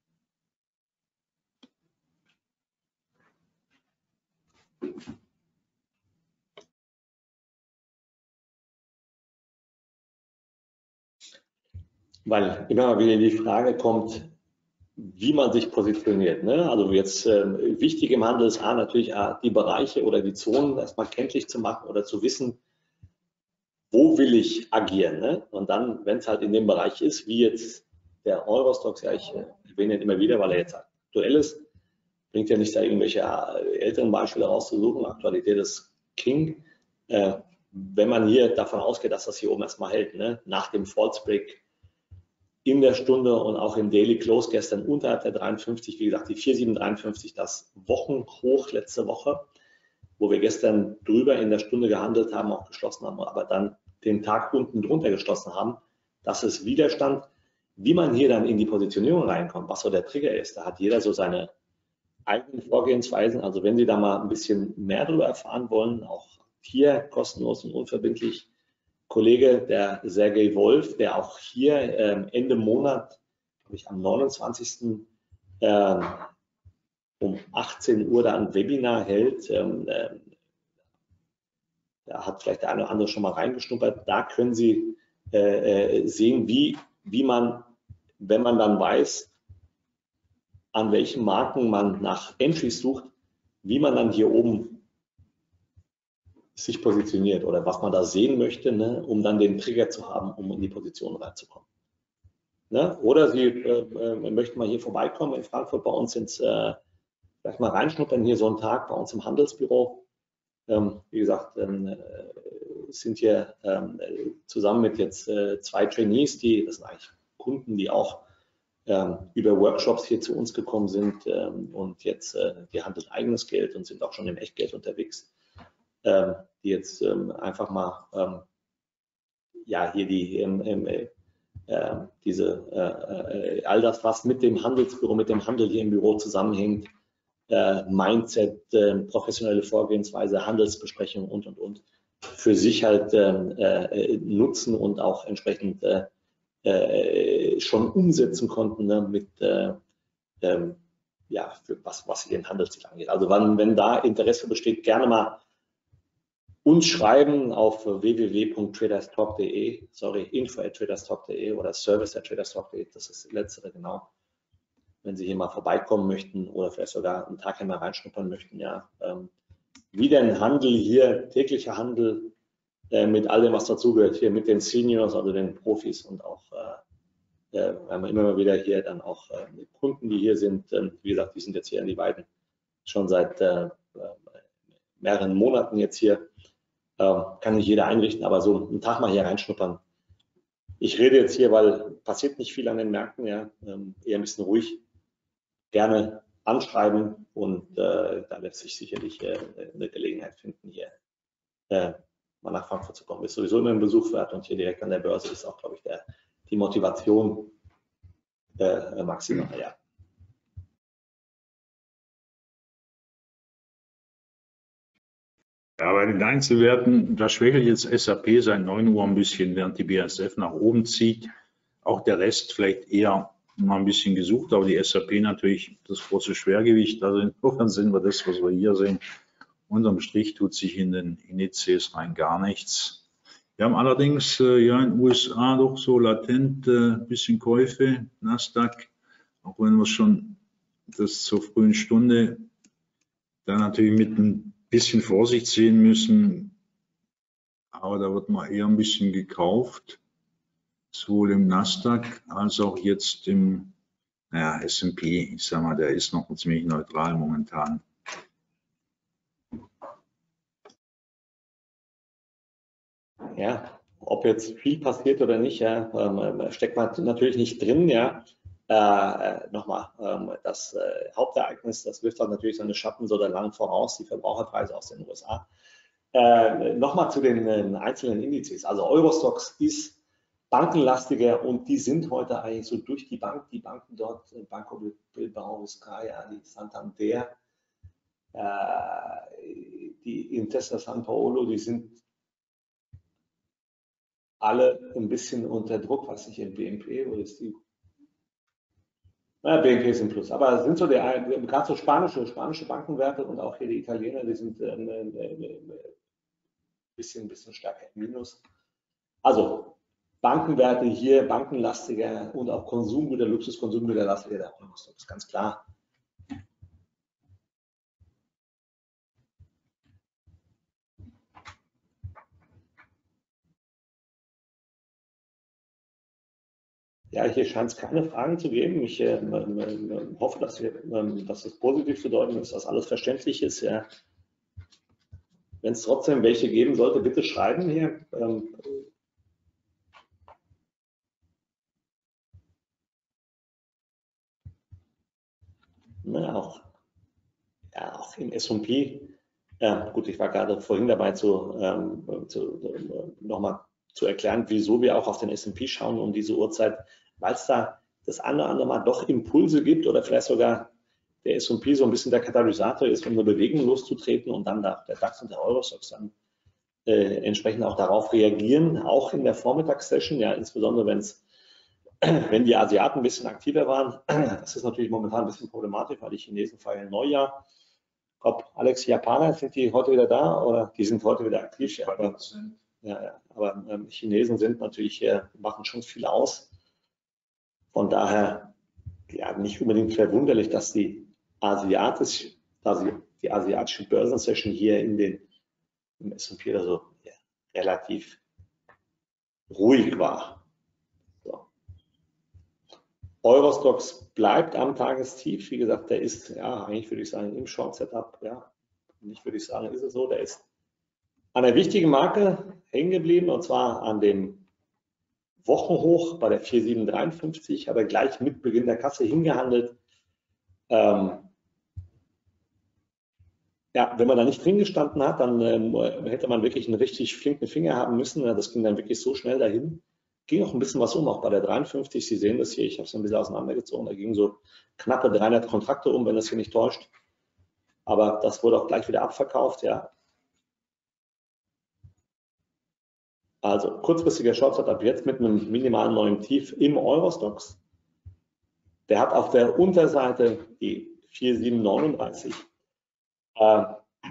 Weil immer mal wieder die Frage kommt, wie man sich positioniert. Ne? Also jetzt äh, wichtig im Handel ist A, natürlich A, die Bereiche oder die Zonen erstmal kenntlich zu machen oder zu wissen, wo will ich agieren. Ne? Und dann, wenn es halt in dem Bereich ist, wie jetzt der Eurostoxx, ja, ich erwähne ihn immer wieder, weil er jetzt aktuell ist, bringt ja nicht da irgendwelche älteren Beispiele rauszusuchen. Aktualität ist King. Äh, wenn man hier davon ausgeht, dass das hier oben erstmal hält, ne? Nach dem False Break in der Stunde und auch im Daily Close gestern unterhalb der dreiundfünfzig, wie gesagt, die vier Komma sieben dreiundfünfzig, das Wochenhoch letzte Woche, wo wir gestern drüber in der Stunde gehandelt haben, auch geschlossen haben, aber dann den Tag unten drunter geschlossen haben. Das ist Widerstand. Wie man hier dann in die Positionierung reinkommt, was so der Trigger ist, da hat jeder so seine eigenen Vorgehensweisen. Also wenn Sie da mal ein bisschen mehr darüber erfahren wollen, auch hier kostenlos und unverbindlich, Kollege, der Sergei Wolf, der auch hier ähm, Ende Monat, glaube ich, am neunundzwanzigsten Ähm, um achtzehn Uhr da ein Webinar hält. Ähm, äh, da hat vielleicht der eine oder andere schon mal reingeschnuppert. Da können Sie äh, sehen, wie, wie man, wenn man dann weiß, an welchen Marken man nach Entries sucht, wie man dann hier oben sich positioniert oder was man da sehen möchte, ne, um dann den Trigger zu haben, um in die Position reinzukommen. Ne? Oder Sie äh, möchten mal hier vorbeikommen in Frankfurt bei uns ins, äh, vielleicht mal reinschnuppern, hier so einen Tag bei uns im Handelsbüro. Ähm, wie gesagt, ähm, sind hier ähm, zusammen mit jetzt äh, zwei Trainees, die, das sind eigentlich Kunden, die auch ähm, über Workshops hier zu uns gekommen sind ähm, und jetzt, äh, die handeln eigenes Geld und sind auch schon im Echtgeld unterwegs, ähm, die jetzt ähm, einfach mal ähm, ja hier die ähm, äh, äh, diese äh, all das, was mit dem Handelsbüro, mit dem Handel hier im Büro zusammenhängt, äh, Mindset, äh, professionelle Vorgehensweise, Handelsbesprechungen und und und für sich halt äh, nutzen und auch entsprechend äh, äh, schon umsetzen konnten, ne, mit äh, ähm, ja, für was, was ihren Handelsziel angeht. Also wann, wenn da Interesse besteht, gerne mal uns schreiben auf w w w punkt traderstalk punkt de, sorry, info at traderstalk punkt de oder service at traderstalk punkt de, das ist das letztere genau. Wenn Sie hier mal vorbeikommen möchten oder vielleicht sogar einen Tag hier mal reinschnuppern möchten, ja, ähm, wie denn Handel hier, täglicher Handel äh, mit allem, was dazugehört, hier mit den Seniors, also den Profis und auch äh, äh, haben wir immer mal wieder hier dann auch äh, Kunden, die hier sind. Ähm, wie gesagt, die sind jetzt hier in die beiden schon seit äh, mehreren Monaten jetzt hier. Äh, kann nicht jeder einrichten, aber so einen Tag mal hier reinschnuppern. Ich rede jetzt hier, weil passiert nicht viel an den Märkten, ja, ähm, eher ein bisschen ruhig. Gerne anschreiben und äh, da lässt sich sicherlich äh, eine Gelegenheit finden, hier äh, mal nach Frankfurt zu kommen. Ist sowieso immer ein Besuch wert und hier direkt an der Börse ist auch, glaube ich, der, die Motivation äh, maximal, ja. Ja, bei den Einzelwerten, da schwächelt jetzt S A P seit neun Uhr ein bisschen, während die B A S F nach oben zieht. Auch der Rest vielleicht eher mal ein bisschen gesucht, aber die S A P natürlich das große Schwergewicht. Also insofern sehen wir das, was wir hier sehen. Unterm Strich tut sich in den Indizes rein gar nichts. Wir haben allerdings äh, ja in den U S A doch so latent ein äh, bisschen Käufe, Nasdaq, auch wenn wir schon das zur frühen Stunde da natürlich mit ein bisschen Vorsicht sehen müssen, aber da wird mal eher ein bisschen gekauft, sowohl im Nasdaq als auch jetzt im naja, S und P. Ich sage mal, der ist noch ziemlich neutral momentan. Ja, ob jetzt viel passiert oder nicht, ja, ähm, steckt man natürlich nicht drin, ja. Äh, Nochmal, ähm, das äh, Hauptereignis, das wirft dann natürlich seine Schatten so lang voraus, die Verbraucherpreise aus den U S A. Äh, Nochmal zu den äh, einzelnen Indizes. Also Eurostoxx ist bankenlastiger und die sind heute eigentlich so durch die Bank, die Banken dort, Banco Bilbao, Vizcaya, die Santander, äh, die Intesa San Paolo, die sind alle ein bisschen unter Druck, was nicht in B N P, wo ist die? Na, B N P ist im Plus, aber sind so der, gerade so spanische, spanische Bankenwerte und auch hier die Italiener, die sind ein äh, äh, bisschen, bisschen stärker im Minus. Also Bankenwerte hier, bankenlastiger und auch Konsumgüter, Luxuskonsumgüter lastiger, der Eurostoxx ist ganz klar. Ja, hier scheint es keine Fragen zu geben. Ich äh, äh, hoffe, dass, wir, äh, dass es positiv zu deuten ist, dass alles verständlich ist. Ja. Wenn es trotzdem welche geben sollte, bitte schreiben hier. Ähm, na, auch, ja, auch im S und P. Ja, gut, ich war gerade vorhin dabei, zu, ähm, zu, äh, nochmal zu erklären, wieso wir auch auf den S und P schauen um diese Uhrzeit, weil es da das eine oder andere Mal doch Impulse gibt oder vielleicht sogar der S und P so ein bisschen der Katalysator ist, um eine Bewegung loszutreten und dann da, der DAX und der Eurostoxx dann äh, entsprechend auch darauf reagieren, auch in der Vormittagssession, ja, insbesondere wenn es wenn die Asiaten ein bisschen aktiver waren. Das ist natürlich momentan ein bisschen problematisch, weil die Chinesen feiern Neujahr. Ich glaube, Alex, die Japaner, sind die heute wieder da oder die sind heute wieder aktiv? Ja, aber, ja, aber ähm, Chinesen sind natürlich, äh, machen schon viel aus. Von daher ja, nicht unbedingt verwunderlich, dass die, Asiatisch, dass die asiatische Börsensession hier in den im S und P also ja, relativ ruhig war. So. Eurostoxx bleibt am Tagestief. Wie gesagt, der ist, ja, eigentlich würde ich sagen, im Short-Setup, ja, nicht würde ich sagen, ist es so, der ist an einer wichtigen Marke hängen geblieben, und zwar an dem Wochenhoch bei der vier Komma sieben dreiundfünfzig, habe gleich mit Beginn der Kasse hingehandelt. Ähm, ja, wenn man da nicht drin gestanden hat, dann ähm, hätte man wirklich einen richtig flinken Finger haben müssen. Das ging dann wirklich so schnell dahin. Ging auch ein bisschen was um, auch bei der dreiundfünfzig. Sie sehen das hier, ich habe es ein bisschen auseinandergezogen. Da gingen so knappe dreihundert Kontrakte um, wenn das hier nicht täuscht. Aber das wurde auch gleich wieder abverkauft, ja. Also kurzfristiger Short-Setup jetzt mit einem minimalen neuen Tief im Eurostoxx. Der hat auf der Unterseite die vier Komma sieben neununddreißig. Äh,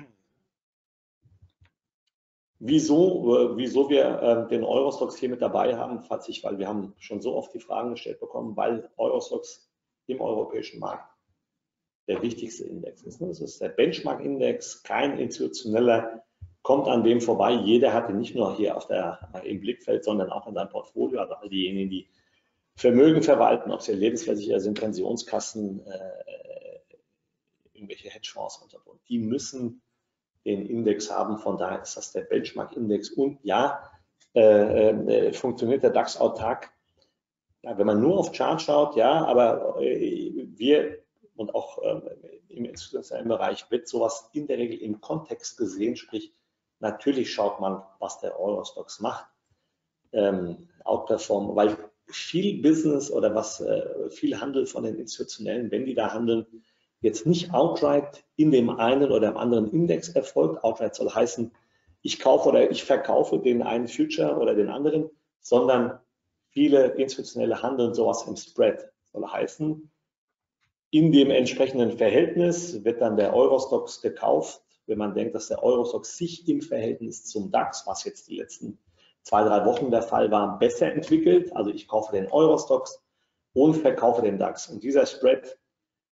wieso, äh, wieso wir äh, den Eurostoxx hier mit dabei haben, falls ich, weil wir haben schon so oft die Fragen gestellt bekommen, weil Eurostoxx im europäischen Markt der wichtigste Index ist. Ne? Das ist der Benchmark-Index, kein institutioneller kommt an dem vorbei. Jeder hat ihn nicht nur hier auf der, im Blickfeld, sondern auch in seinem Portfolio. Also all diejenigen, die Vermögen verwalten, ob sie Lebensversicherer sind, Pensionskassen, äh, irgendwelche Hedgefonds und so fort. Die müssen den Index haben. Von daher ist das der Benchmark-Index. Und ja, äh, äh, funktioniert der DAX autark. Ja, wenn man nur auf Chart schaut, ja, aber äh, wir und auch äh, im institutionellen Bereich wird sowas in der Regel im Kontext gesehen, sprich natürlich schaut man, was der Eurostoxx macht, ähm, outperformen, weil viel Business oder was äh, viel Handel von den Institutionellen, wenn die da handeln, jetzt nicht outright in dem einen oder dem anderen Index erfolgt. Outright soll heißen, ich kaufe oder ich verkaufe den einen Future oder den anderen, sondern viele institutionelle handeln sowas im Spread. Soll heißen, in dem entsprechenden Verhältnis wird dann der Eurostoxx gekauft, wenn man denkt, dass der Eurostoxx sich im Verhältnis zum DAX, was jetzt die letzten zwei, drei Wochen der Fall war, besser entwickelt. Also ich kaufe den Eurostoxx und verkaufe den DAX. Und dieser Spread,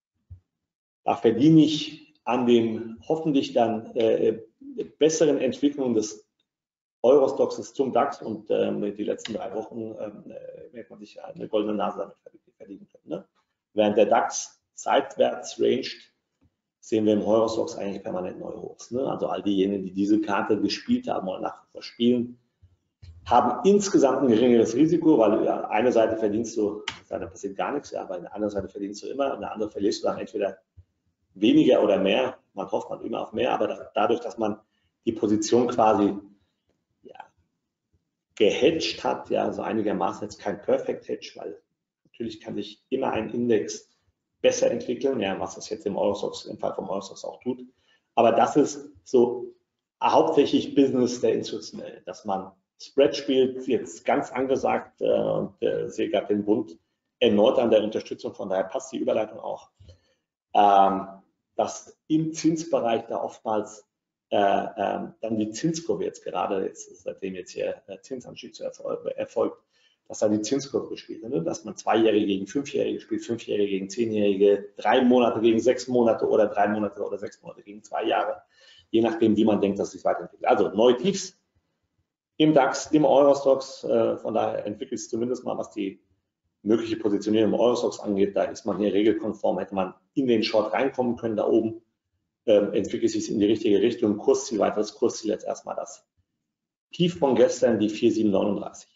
da verdiene ich an dem hoffentlich dann äh, besseren Entwicklungen des Eurostoxx zum DAX, und ähm, die letzten drei Wochen äh, wird man sich eine goldene Nase damit verdienen können. Ne? Während der DAX seitwärts ranged, sehen wir im Eurostoxx eigentlich permanent neue Hochs. Ne? Also all diejenigen, die diese Karte gespielt haben oder nach wie vor spielen, haben insgesamt ein geringeres Risiko, weil ja, eine Seite verdienst du, da passiert gar nichts, ja, aber an der anderen Seite verdienst du immer, an der anderen verlierst du dann entweder weniger oder mehr. Man hofft man immer auf mehr, aber da, dadurch, dass man die Position quasi ja, gehedged hat, ja, also einigermaßen jetzt kein Perfect Hedge, weil natürlich kann sich immer ein Index besser entwickeln, ja, was das jetzt im Eurostoxx, im Fall vom Eurostoxx auch tut. Aber das ist so hauptsächlich Business der Institutionellen, dass man Spread spielt, jetzt ganz angesagt, äh, und äh, sehe gerade den Bund erneut an der Unterstützung, von daher passt die Überleitung auch, ähm, dass im Zinsbereich da oftmals äh, äh, dann die Zinskurve jetzt gerade, jetzt, seitdem jetzt hier äh, Zinsanstieg zu erfol erfolgt, dass da die Zinskurve gespielt wird, ne? Dass man Zweijährige gegen Fünfjährige spielt, Fünfjährige gegen Zehnjährige, drei Monate gegen sechs Monate oder drei Monate oder sechs Monate gegen zwei Jahre, je nachdem, wie man denkt, dass es sich weiterentwickelt. Also neue Tiefs im DAX, im Eurostoxx, äh, von daher entwickelt es zumindest mal, was die mögliche Positionierung im Eurostoxx angeht, da ist man hier regelkonform, hätte man in den Short reinkommen können, da oben ähm, entwickelt sich in die richtige Richtung, Kursziel, weiteres Kursziel jetzt erstmal das Tief von gestern, die vier Komma sieben neununddreißig.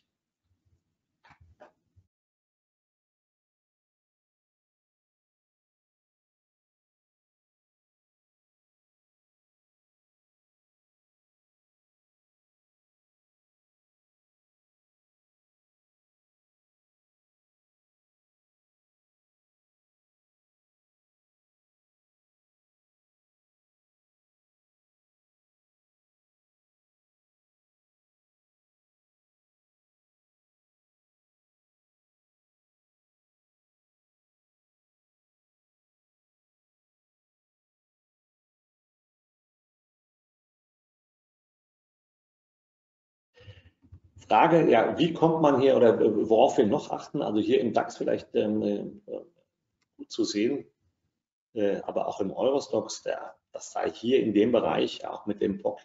Frage, ja, wie kommt man hier oder worauf wir noch achten? Also hier im DAX vielleicht ähm, äh, gut zu sehen, äh, aber auch im Eurostoxx, der, das sei hier in dem Bereich, auch mit dem Bock hier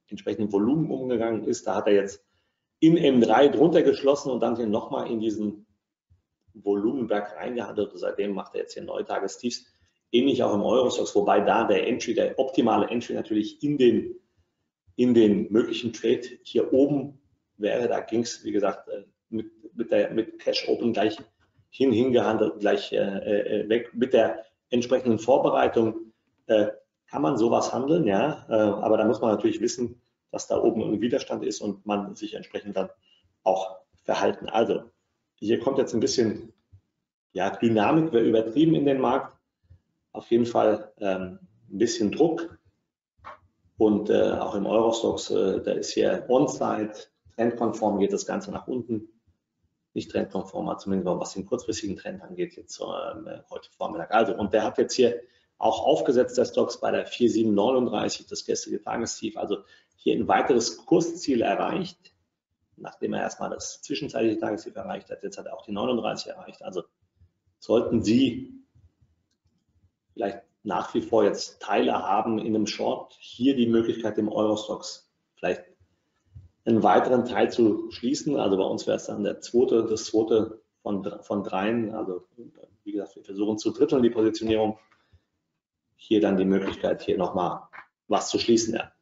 entsprechenden Volumen umgegangen ist. Da hat er jetzt in M drei drunter geschlossen und dann hier nochmal in diesen Volumenberg reingehandelt. Und seitdem macht er jetzt hier neue Tagestiefs, ähnlich auch im Eurostoxx, wobei da der Entry, der optimale Entry natürlich in den, in den möglichen Trade hier oben wäre. Da ging es, wie gesagt, mit, mit, der, mit Cash Open gleich hin, hingehandelt, gleich äh, weg. Mit der entsprechenden Vorbereitung äh, kann man sowas handeln, ja, äh, aber da muss man natürlich wissen, dass da oben ein Widerstand ist und man sich entsprechend dann auch verhalten. Also hier kommt jetzt ein bisschen, ja, Dynamik, wäre übertrieben in den Markt. Auf jeden Fall ähm, ein bisschen Druck. Und äh, auch im Eurostoxx, äh, da ist hier On-Side, trendkonform geht das Ganze nach unten. Nicht trendkonform, aber zumindest was den kurzfristigen Trend angeht, jetzt äh, heute Vormittag. Also, und der hat jetzt hier auch aufgesetzt, der Stocks bei der vier Komma sieben neununddreißig, das gestrige Tagestief. Also hier ein weiteres Kursziel erreicht, nachdem er erstmal das zwischenzeitliche Tagestief erreicht hat. Jetzt hat er auch die neununddreißig erreicht. Also sollten Sie vielleicht nach wie vor jetzt Teile haben in einem Short, hier die Möglichkeit im Eurostoxx vielleicht einen weiteren Teil zu schließen. Also bei uns wäre es dann der zweite, das zweite von, von dreien. Also wie gesagt, wir versuchen zu dritteln die Positionierung. Hier dann die Möglichkeit, hier nochmal was zu schließen. Ja.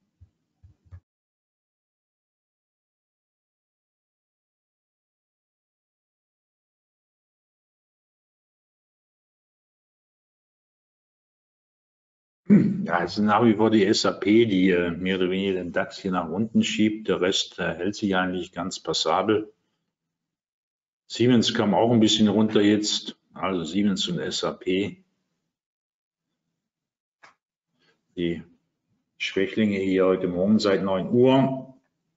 Ja, es ist nach wie vor die S A P, die äh, mehr oder weniger den DAX hier nach unten schiebt. Der Rest äh, hält sich eigentlich ganz passabel. Siemens kam auch ein bisschen runter jetzt, also Siemens und S A P. Die Schwächlinge hier heute Morgen seit neun Uhr.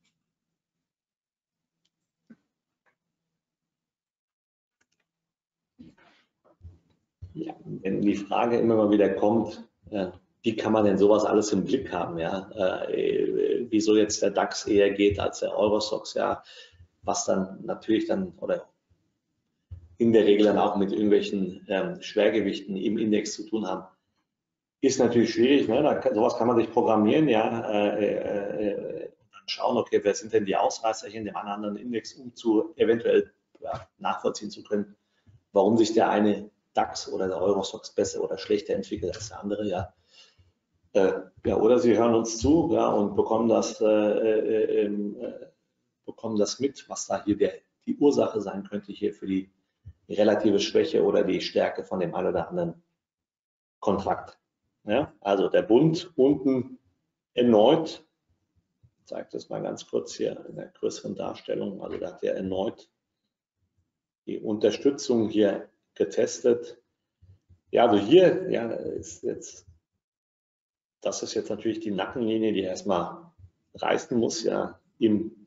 Ja, wenn die Frage immer mal wieder kommt, ja, wie kann man denn sowas alles im Blick haben? Ja? Äh, wieso jetzt der DAX eher geht als der Eurostoxx? Ja? Was dann natürlich dann oder in der Regel dann auch mit irgendwelchen ähm, Schwergewichten im Index zu tun haben, ist natürlich schwierig. Ne? Da kann, sowas kann man sich programmieren, ja, äh, äh, und dann schauen, okay, wer sind denn die Ausreißer hier in dem anderen Index, um zu eventuell ja, nachvollziehen zu können, warum sich der eine DAX oder der Eurostoxx besser oder schlechter entwickelt als der andere, ja. Äh, ja, oder Sie hören uns zu, ja, und bekommen das, äh, äh, äh, bekommen das mit, was da hier der, die Ursache sein könnte hier für die relative Schwäche oder die Stärke von dem einen oder anderen Kontrakt. Ja, also der Bund unten erneut, ich zeige das mal ganz kurz hier in der größeren Darstellung, also da hat er erneut die Unterstützung hier getestet. Ja, also hier ja, ist jetzt, das ist jetzt natürlich die Nackenlinie, die erstmal reißen muss, ja, im,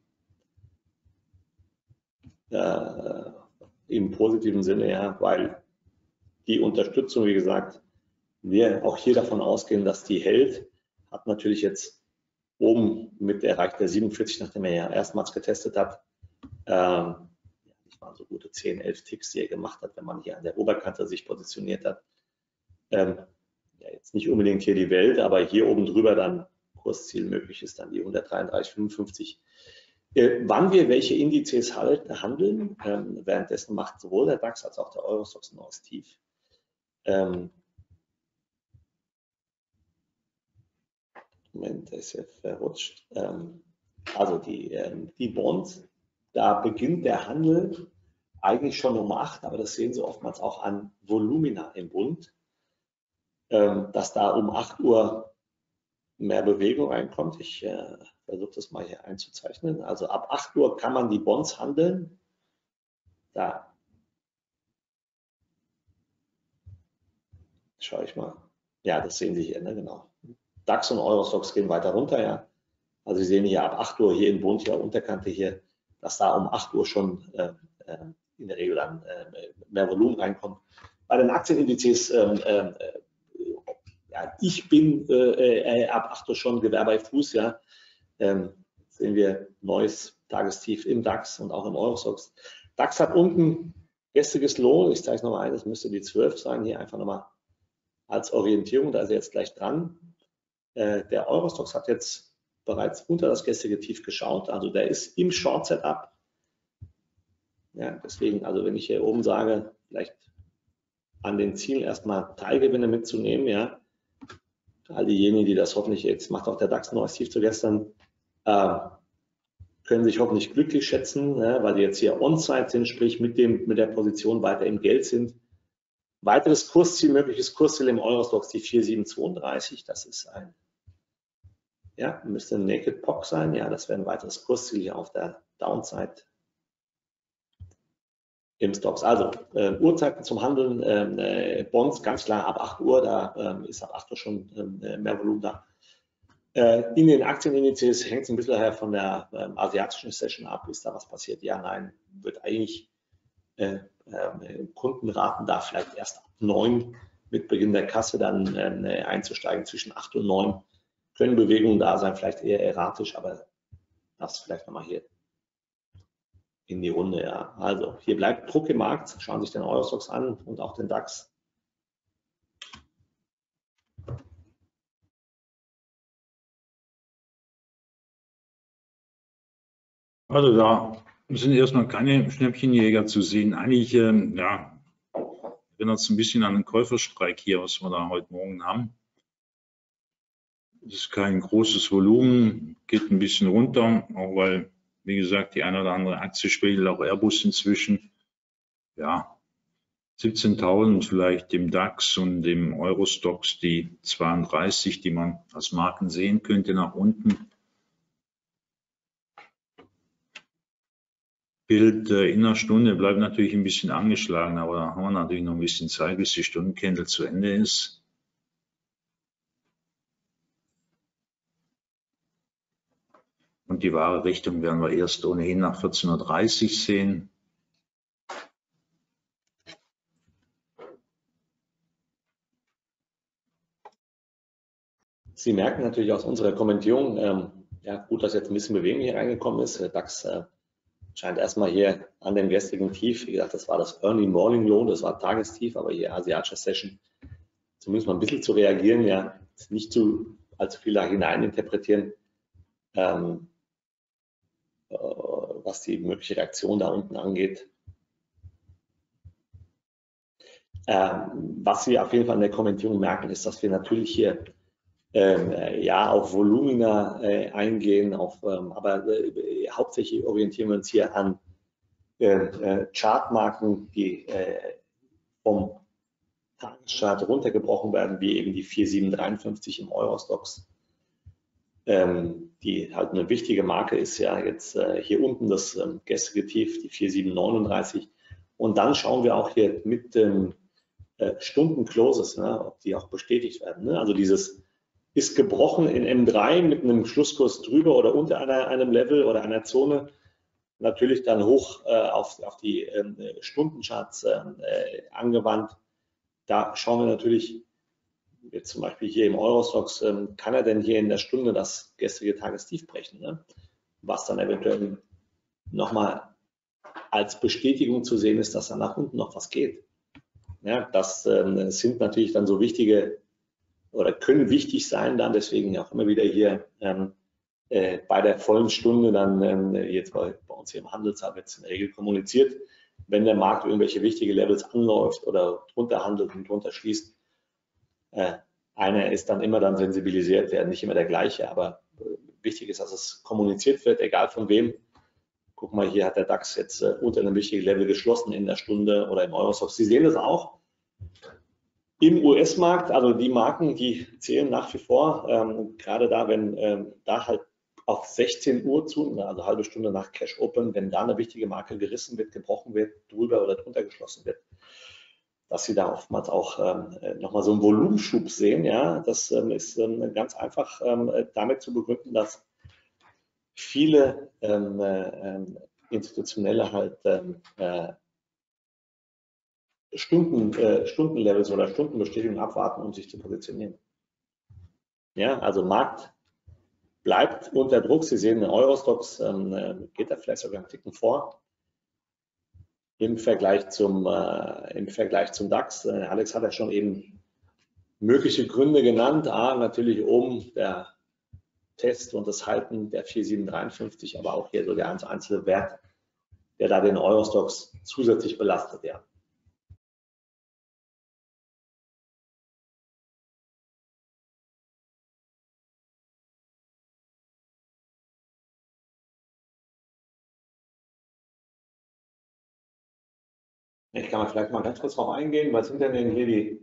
äh, im positiven Sinne, ja, weil die Unterstützung, wie gesagt, wir auch hier davon ausgehen, dass die hält, hat natürlich jetzt oben mit erreicht der siebenundvierzig, nachdem er ja erstmals getestet hat, ähm, das waren so gute zehn, elf Ticks, die er gemacht hat, wenn man hier an der Oberkante sich positioniert hat. Ähm, ja, jetzt nicht unbedingt hier die Welt, aber hier oben drüber dann Kursziel möglich ist, dann die hundertdreiunddreißig Komma fünfundfünfzig. Äh, wann wir welche Indizes halt, handeln, ähm, währenddessen macht sowohl der DAX als auch der Eurostoxx ein neues Tief. Ähm, Moment, der ist ja verrutscht. Ähm, also die, ähm, die Bonds, da beginnt der Handel eigentlich schon um acht, aber das sehen Sie oftmals auch an Volumina im Bund, ähm, dass da um acht Uhr mehr Bewegung reinkommt. Ich äh, versuche das mal hier einzuzeichnen. Also ab acht Uhr kann man die Bonds handeln. Da schaue ich mal. Ja, das sehen Sie hier, ne? Genau. DAX und Eurostoxx gehen weiter runter, ja. Also Sie sehen hier ab acht Uhr hier im Bund, hier Unterkante hier, dass da um acht Uhr schon äh, in der Regel dann äh, mehr Volumen reinkommt. Bei den Aktienindizes, äh, äh, ja, ich bin äh, ab acht Uhr schon Gewehr bei Fuß, ja. Ähm, sehen wir neues Tagestief im DAX und auch im Eurostoxx. DAX hat unten gestriges Low, ich zeige es nochmal ein, das müsste die zwölf sein, hier einfach nochmal als Orientierung, da ist er jetzt gleich dran. Äh, der Eurostoxx hat jetzt bereits unter das gestrige Tief geschaut, also der ist im Short Setup. Ja, deswegen, also wenn ich hier oben sage, vielleicht an den Zielen erstmal Teilgewinne mitzunehmen, ja, all diejenigen, die das hoffentlich, jetzt macht auch der DAX ein neues Tief zu gestern, äh, können sich hoffentlich glücklich schätzen, ja, weil die jetzt hier on-site sind, sprich mit, dem, mit der Position weiter im Geld sind. Weiteres Kursziel, mögliches Kursziel im Eurostoxx die vier Komma sieben zweiunddreißig, das ist ein, ja, müsste ein Naked P O C sein, ja, das wäre ein weiteres Kursziel hier auf der Downside im Stocks. Also äh, Uhrzeiten zum Handeln, äh, Bonds ganz klar ab acht Uhr, da äh, ist ab acht Uhr schon äh, mehr Volumen da. Äh, in den Aktienindizes hängt es ein bisschen daher von der äh, asiatischen Session ab. Ist da was passiert? Ja, nein, wird eigentlich äh, äh, Kunden raten, da vielleicht erst ab neun mit Beginn der Kasse dann äh, einzusteigen. Zwischen acht und neun können Bewegungen da sein, vielleicht eher erratisch, aber das vielleicht nochmal hier in die Runde, ja. Also hier bleibt Druck im Markt, schauen sich den Eurostoxx an und auch den DAX. Also da sind erstmal keine Schnäppchenjäger zu sehen. Eigentlich, ähm, ja, erinnert es ein bisschen an den Käuferstreik hier, was wir da heute Morgen haben. Es ist kein großes Volumen, geht ein bisschen runter, auch weil, wie gesagt, die eine oder andere Aktie spielt, auch Airbus inzwischen. Ja, siebzehntausend vielleicht im DAX und im Eurostoxx die zweiunddreißig, die man als Marken sehen könnte nach unten. Bild äh, in einer Stunde bleibt natürlich ein bisschen angeschlagen, aber da haben wir natürlich noch ein bisschen Zeit, bis die Stundencandle zu Ende ist. Und die wahre Richtung werden wir erst ohnehin nach vierzehn Uhr dreißig sehen. Sie merken natürlich aus unserer Kommentierung, ähm, ja gut, dass jetzt ein bisschen Bewegung hier reingekommen ist. Der DAX äh, scheint erstmal hier an dem gestrigen Tief, wie gesagt, das war das Early Morning Low, das war Tagestief, aber hier asiatische Session, zumindest mal ein bisschen zu reagieren, ja, nicht zu allzu viel da hinein interpretieren, ähm, äh, was die mögliche Reaktion da unten angeht. Ähm, was wir auf jeden Fall in der Kommentierung merken, ist, dass wir natürlich hier Ähm, ja, auf Volumina äh, eingehen, auf, ähm, aber äh, hauptsächlich orientieren wir uns hier an äh, äh, Chartmarken, die äh, vom Tageschart runtergebrochen werden, wie eben die vier Komma sieben dreiundfünfzig im Eurostoxx, ähm, die halt eine wichtige Marke ist, ja jetzt äh, hier unten das ähm, gestrige Tief, die vier Komma sieben neununddreißig, und dann schauen wir auch hier mit den äh, Stunden-Closes, ne, ob die auch bestätigt werden, ne? Also dieses ist gebrochen in M drei mit einem Schlusskurs drüber oder unter einer, einem Level oder einer Zone, natürlich dann hoch äh, auf, auf die ähm, Stundencharts äh, angewandt. Da schauen wir natürlich, jetzt zum Beispiel hier im Eurostoxx, äh, kann er denn hier in der Stunde das gestrige Tagestief brechen, ne? Was dann eventuell nochmal als Bestätigung zu sehen ist, dass da nach unten noch was geht. Ja, das äh, sind natürlich dann so wichtige oder können wichtig sein, dann deswegen auch immer wieder hier ähm, äh, bei der vollen Stunde dann ähm, jetzt bei, bei uns hier im Handelssaal wird es in der Regel kommuniziert, wenn der Markt irgendwelche wichtige Levels anläuft oder drunter handelt und drunter schließt. Äh, einer ist dann immer dann sensibilisiert, der nicht immer der gleiche, aber äh, wichtig ist, dass es kommuniziert wird, egal von wem. Guck mal, hier hat der DAX jetzt äh, unter einem wichtigen Level geschlossen in der Stunde oder im Eurostoxx. Sie sehen das auch. Im U S-Markt, also die Marken, die zählen nach wie vor, ähm, gerade da, wenn ähm, da halt auf sechzehn Uhr zu, also eine halbe Stunde nach Cash Open, wenn da eine wichtige Marke gerissen wird, gebrochen wird, drüber oder drunter geschlossen wird, dass Sie da oftmals auch ähm, nochmal so einen Volumenschub sehen. Ja, das ähm, ist ähm, ganz einfach ähm, damit zu begründen, dass viele ähm, äh, Institutionelle halt ähm, äh, Stunden, äh, Stundenlevels oder Stundenbestätigungen abwarten, um sich zu positionieren. Ja, also Markt bleibt unter Druck. Sie sehen, der Eurostoxx ähm, geht da vielleicht sogar einen Ticken vor im Vergleich zum, äh, im Vergleich zum DAX. Äh, Alex hat ja schon eben mögliche Gründe genannt. A, natürlich oben der Test und das Halten der vier Komma sieben dreiundfünfzig, aber auch hier so der einzelne Wert, der da den Eurostoxx zusätzlich belastet, ja. Ich kann mal vielleicht mal ganz kurz darauf eingehen, was sind denn, denn hier die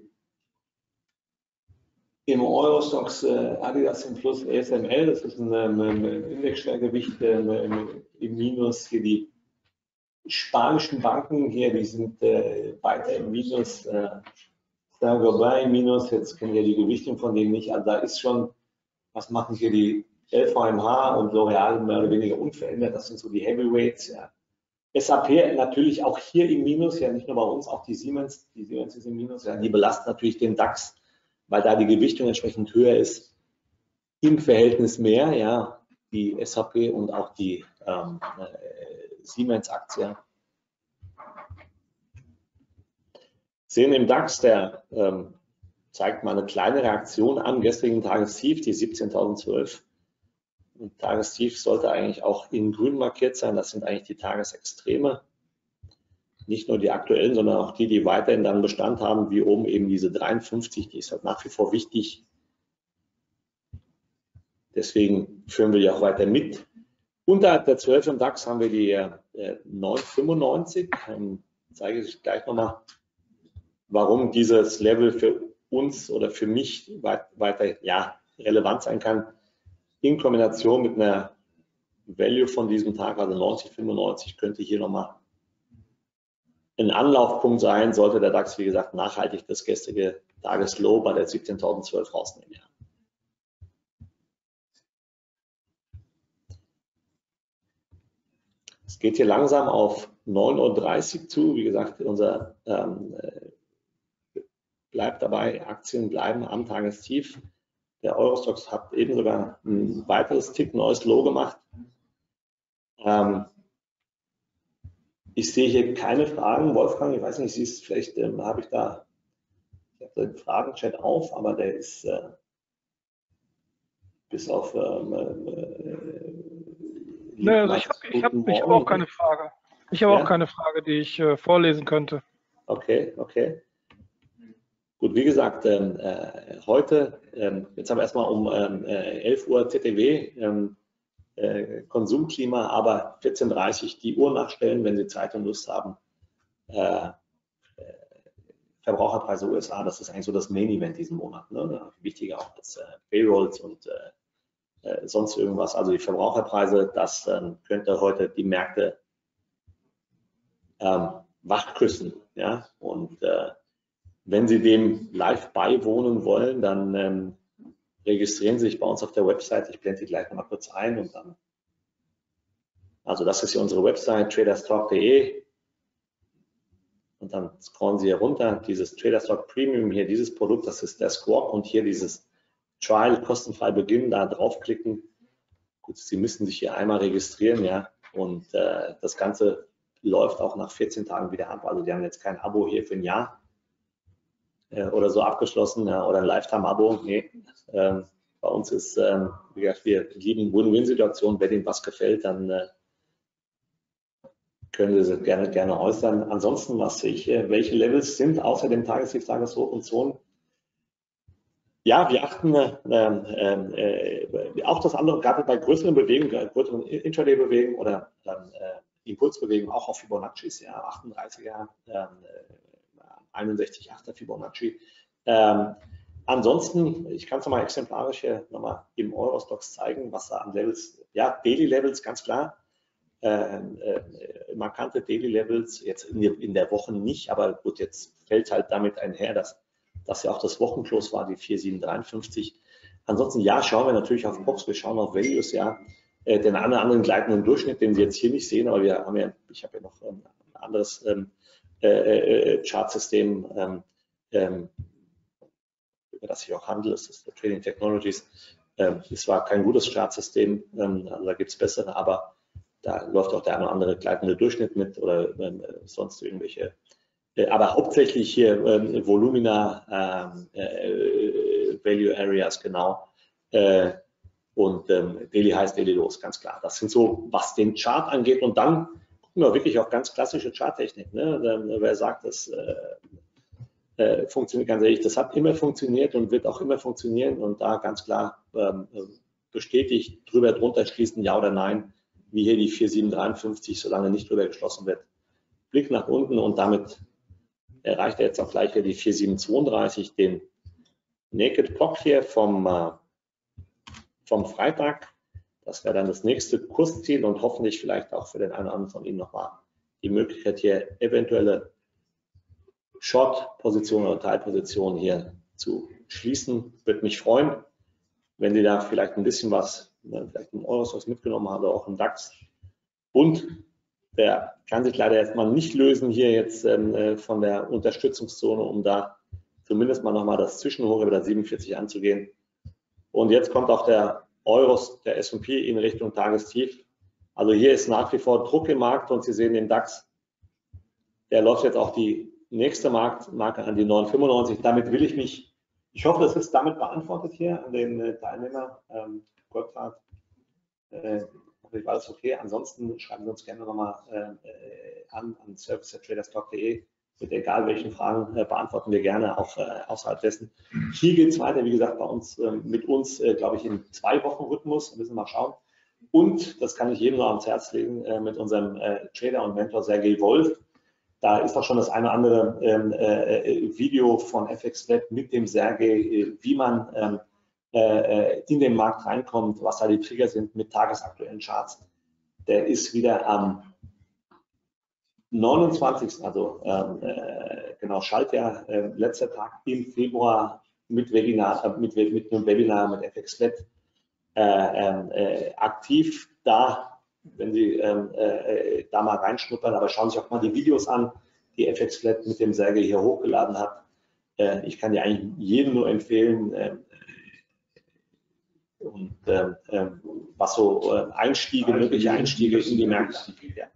im Eurostoxx äh, Adidas im Plus A S M L, das ist ein, ein, ein Indexschwergewicht äh, im, im Minus, hier die spanischen Banken hier, die sind äh, weiter im Minus, äh, Saint-Gobain im Minus, jetzt kennen wir die Gewichtung von denen nicht, also da ist schon, was machen hier die L V M H und L'Oreal mehr oder weniger unverändert, das sind so die Heavyweights, ja. S A P natürlich auch hier im Minus, ja nicht nur bei uns, auch die Siemens, die Siemens ist im Minus, ja, die belastet natürlich den DAX, weil da die Gewichtung entsprechend höher ist, im Verhältnis mehr, ja, die S A P und auch die ähm, äh, Siemens-Aktie. Sehen im DAX, der ähm, zeigt mal eine kleine Reaktion am gestrigen Tagestief, die siebzehntausendzwölf. Und Tagestief sollte eigentlich auch in grün markiert sein. Das sind eigentlich die Tagesextreme. Nicht nur die aktuellen, sondern auch die, die weiterhin dann Bestand haben, wie oben eben diese dreiundfünfzig, die ist halt nach wie vor wichtig. Deswegen führen wir die auch weiter mit. Unterhalb der zwölf im DAX haben wir die äh, neun Komma fünfundneunzig. Ähm, zeige ich gleich nochmal, warum dieses Level für uns oder für mich weit, weiter ja, relevant sein kann. In Kombination mit einer Value von diesem Tag, also neunzig Komma fünfundneunzig, könnte hier nochmal ein Anlaufpunkt sein, sollte der DAX, wie gesagt, nachhaltig das gestrige Tageslow bei der siebzehntausendzwölf rausnehmen. Ja. Es geht hier langsam auf neun Uhr dreißig zu. Wie gesagt, unser ähm, bleibt dabei, Aktien bleiben am Tagestief. Der Eurostoxx hat eben sogar ein weiteres Tick neues Low gemacht. Ähm, ich sehe hier keine Fragen. Wolfgang, ich weiß nicht, siehst vielleicht ähm, habe ich da, ich habe den Fragenchat auf, aber der ist äh, bis auf ähm, äh, Nee, also ich habe ich hab, ich hab auch keine Frage. Ich habe ja? auch keine Frage, die ich äh, vorlesen könnte. Okay, okay. Gut, wie gesagt, ähm, äh, heute, ähm, jetzt haben wir erstmal um ähm, elf Uhr T T W, ähm, äh, Konsumklima, aber vierzehn Uhr dreißig die Uhr nachstellen, wenn Sie Zeit und Lust haben. Äh, äh, Verbraucherpreise U S A, das ist eigentlich so das Main Event diesen Monat. Ne? Wichtiger auch als äh, Payrolls und äh, äh, sonst irgendwas. Also die Verbraucherpreise, das ähm, könnte heute die Märkte ähm, wachküssen. Ja? Und äh, wenn Sie dem live beiwohnen wollen, dann ähm, registrieren Sie sich bei uns auf der Website. Ich blende die gleich noch mal kurz ein und dann. Also das ist hier unsere Website traderstalk punkt de und dann scrollen Sie hier runter. Dieses Traderstalk Premium hier, dieses Produkt, das ist der Squawk und hier dieses Trial kostenfrei beginnen, da draufklicken. Gut, Sie müssen sich hier einmal registrieren, ja, und äh, das Ganze läuft auch nach vierzehn Tagen wieder ab. Also die haben jetzt kein Abo hier für ein Jahr oder so abgeschlossen, ja, oder ein Lifetime-Abo. Nee, ähm, bei uns ist, ähm, wie gesagt, wir lieben Win-Win-Situationen. Wenn Ihnen was gefällt, dann äh, können Sie gerne, gerne äußern. Ansonsten, was ich, äh, welche Levels sind außer dem Tagestief, Tageshoch und Zonen? Ja, wir achten äh, äh, auch das andere, gerade bei größeren Bewegungen, größeren Intraday-Bewegungen oder äh, Impulsbewegungen auch auf Fibonaccis, ja, achtunddreißiger, äh, einundsechzig Komma achter Fibonacci. Ähm, ansonsten, ich kann es nochmal exemplarisch hier nochmal im Eurostoxx zeigen, was da an Levels, ja, Daily Levels, ganz klar, äh, äh, markante Daily Levels, jetzt in, in der Woche nicht, aber gut, jetzt fällt halt damit einher, dass das ja auch das Wochenclose war, die vier Komma sieben dreiundfünfzig. Ansonsten, ja, schauen wir natürlich auf Box, wir schauen auf Values, ja, äh, den anderen gleitenden Durchschnitt, den Sie jetzt hier nicht sehen, aber wir haben ja, ich habe ja noch ähm, ein anderes ähm, Äh, äh, Chartsystem, ähm, ähm, über das ich auch handle, das ist der Trading Technologies. Ähm, es war kein gutes Chartsystem, ähm, also da gibt es bessere, aber da läuft auch der eine oder andere gleitende Durchschnitt mit oder ähm, sonst irgendwelche. Äh, aber hauptsächlich hier ähm, Volumina, ähm, äh, Value Areas, genau. Äh, Und ähm, Daily heißt Daily los, ganz klar. Das sind so, was den Chart angeht. Und dann gucken wir wirklich auf ganz klassische Charttechnik. Ne? Wer sagt, das äh, äh, funktioniert, ganz ehrlich, das hat immer funktioniert und wird auch immer funktionieren. Und da ganz klar ähm, bestätigt, drüber, drunter schließen, ja oder nein, wie hier die vier Komma sieben dreiundfünfzig, solange nicht drüber geschlossen wird. Blick nach unten und damit erreicht er jetzt auch gleich wieder die vier Komma sieben zweiunddreißig, den Naked Block hier vom, äh, vom Freitag. Das wäre dann das nächste Kursziel und hoffentlich vielleicht auch für den einen oder anderen von Ihnen nochmal die Möglichkeit, hier eventuelle Short-Positionen oder Teilpositionen hier zu schließen. Würde mich freuen, wenn Sie da vielleicht ein bisschen was, vielleicht einen Eurostoxx mitgenommen haben oder auch einen DAX. Und der kann sich leider jetzt mal nicht lösen hier jetzt äh, von der Unterstützungszone, um da zumindest mal nochmal das Zwischenhoch über der siebenundvierzig anzugehen. Und jetzt kommt auch der Euros, der S und P in Richtung Tagestief. Also hier ist nach wie vor Druck im Markt und Sie sehen den DAX, der läuft jetzt auch die nächste Marktmarke an die neun Komma fünfundneunzig. Damit will ich mich, ich hoffe, das ist damit beantwortet hier an den äh, Teilnehmer. Ähm, Gottfried, äh, war das okay? Ansonsten schreiben Sie uns gerne nochmal äh, an, an service at traderstock punkt de. Mit egal welchen Fragen äh, beantworten wir gerne, auch äh, außerhalb dessen. Hier geht es weiter, wie gesagt, bei uns, äh, mit uns, äh, glaube ich, in zwei Wochen Rhythmus. Wir müssen mal schauen. Und, das kann ich jedem nur ans Herz legen, äh, mit unserem äh, Trader und Mentor Sergei Wolf. Da ist auch schon das eine oder andere ähm, äh, Video von F X Lab mit dem Sergei, äh, wie man ähm, äh, in den Markt reinkommt, was da die Trigger sind mit tagesaktuellen Charts. Der ist wieder am neunundzwanzigsten also ähm, äh, genau, Schaltjahr, äh, letzter Tag im Februar mit Webinar, äh, mit, mit einem Webinar mit F X Lab äh, äh, aktiv. Da, wenn Sie ähm, äh, da mal reinschnuppern, aber schauen Sie sich auch mal die Videos an, die F X Lab mit dem Sergei hier hochgeladen hat. Äh, ich kann dir eigentlich jedem nur empfehlen, äh, und äh, äh, was so äh, Einstiege, mögliche Einstiege in die Märkte angeht. Ja.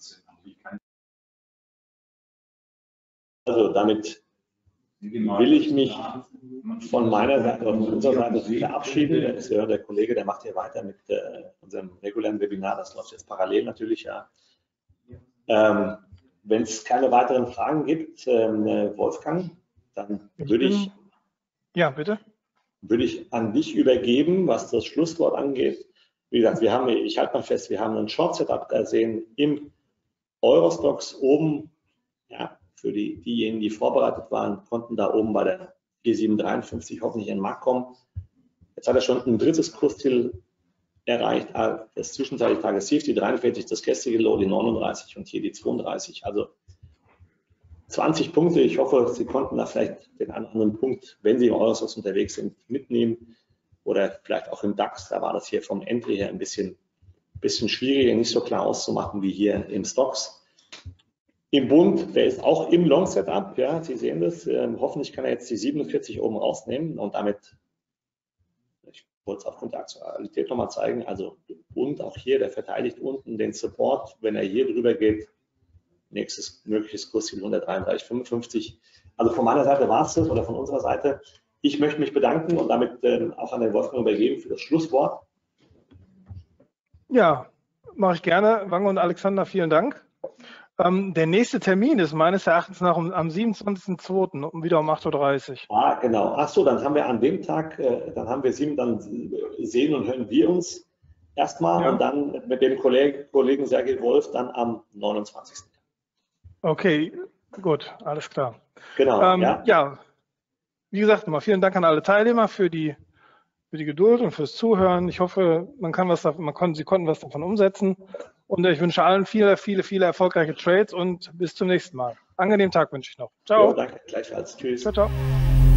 Also damit will ich mich von meiner Seite oder von unserer Seite verabschieden. Sie hören, der Kollege, der macht hier weiter mit äh, unserem regulären Webinar. Das läuft jetzt parallel natürlich. Ja. Ähm, Wenn es keine weiteren Fragen gibt, ähm, Wolfgang, dann würde ich, ja, bitte. würde ich an dich übergeben, was das Schlusswort angeht. Wie gesagt, wir haben, ich halte mal fest, wir haben ein Short-Setup gesehen im Eurostoxx oben. Ja, für die, diejenigen, die vorbereitet waren, konnten da oben bei der vier Komma sieben dreiundfünfzig hoffentlich in den Markt kommen. Jetzt hat er schon ein drittes Kursziel erreicht, das zwischenzeitliche Tagestief, die dreiundvierzig, das gestrige Low, die neununddreißig und hier die zweiunddreißig. Also zwanzig Punkte. Ich hoffe, Sie konnten da vielleicht den einen oder anderen Punkt, wenn Sie im Eurostoxx unterwegs sind, mitnehmen oder vielleicht auch im DAX. Da war das hier vom Entry her ein bisschen, bisschen schwieriger, nicht so klar auszumachen wie hier im Stoxx. Im Bund, der ist auch im Long Setup, ja, Sie sehen das. Ähm, hoffentlich kann er jetzt die siebenundvierzig oben rausnehmen und damit, ich wollte es aufgrund der Aktualität nochmal zeigen, also und auch hier, der verteidigt unten den Support, wenn er hier drüber geht, nächstes mögliches Kursziel hundertdreiunddreißig Komma fünfundfünfzig. Also von meiner Seite war es das oder von unserer Seite. Ich möchte mich bedanken und damit ähm, auch an den Wolfgang übergeben für das Schlusswort. Ja, mache ich gerne. Wang und Alexander, vielen Dank. Ähm, der nächste Termin ist meines Erachtens nach um, am siebenundzwanzigsten zweiten wieder um acht Uhr dreißig. Ah, genau. Ach so, dann haben wir an dem Tag, äh, dann haben wir sieben, dann sehen und hören wir uns erstmal ja. Und dann mit dem Kollegen, Kollegen Sergei Wolf dann am neunundzwanzigsten Okay, gut, alles klar. Genau. Ähm, ja. ja, wie gesagt, nochmal vielen Dank an alle Teilnehmer für die, für die Geduld und fürs Zuhören. Ich hoffe, man kann was davon, man konnte, Sie konnten was davon umsetzen. Und ich wünsche allen viele, viele, viele erfolgreiche Trades und bis zum nächsten Mal. Angenehmen Tag wünsche ich noch. Ciao. Ja, danke, gleichfalls. Tschüss. Ciao, ciao.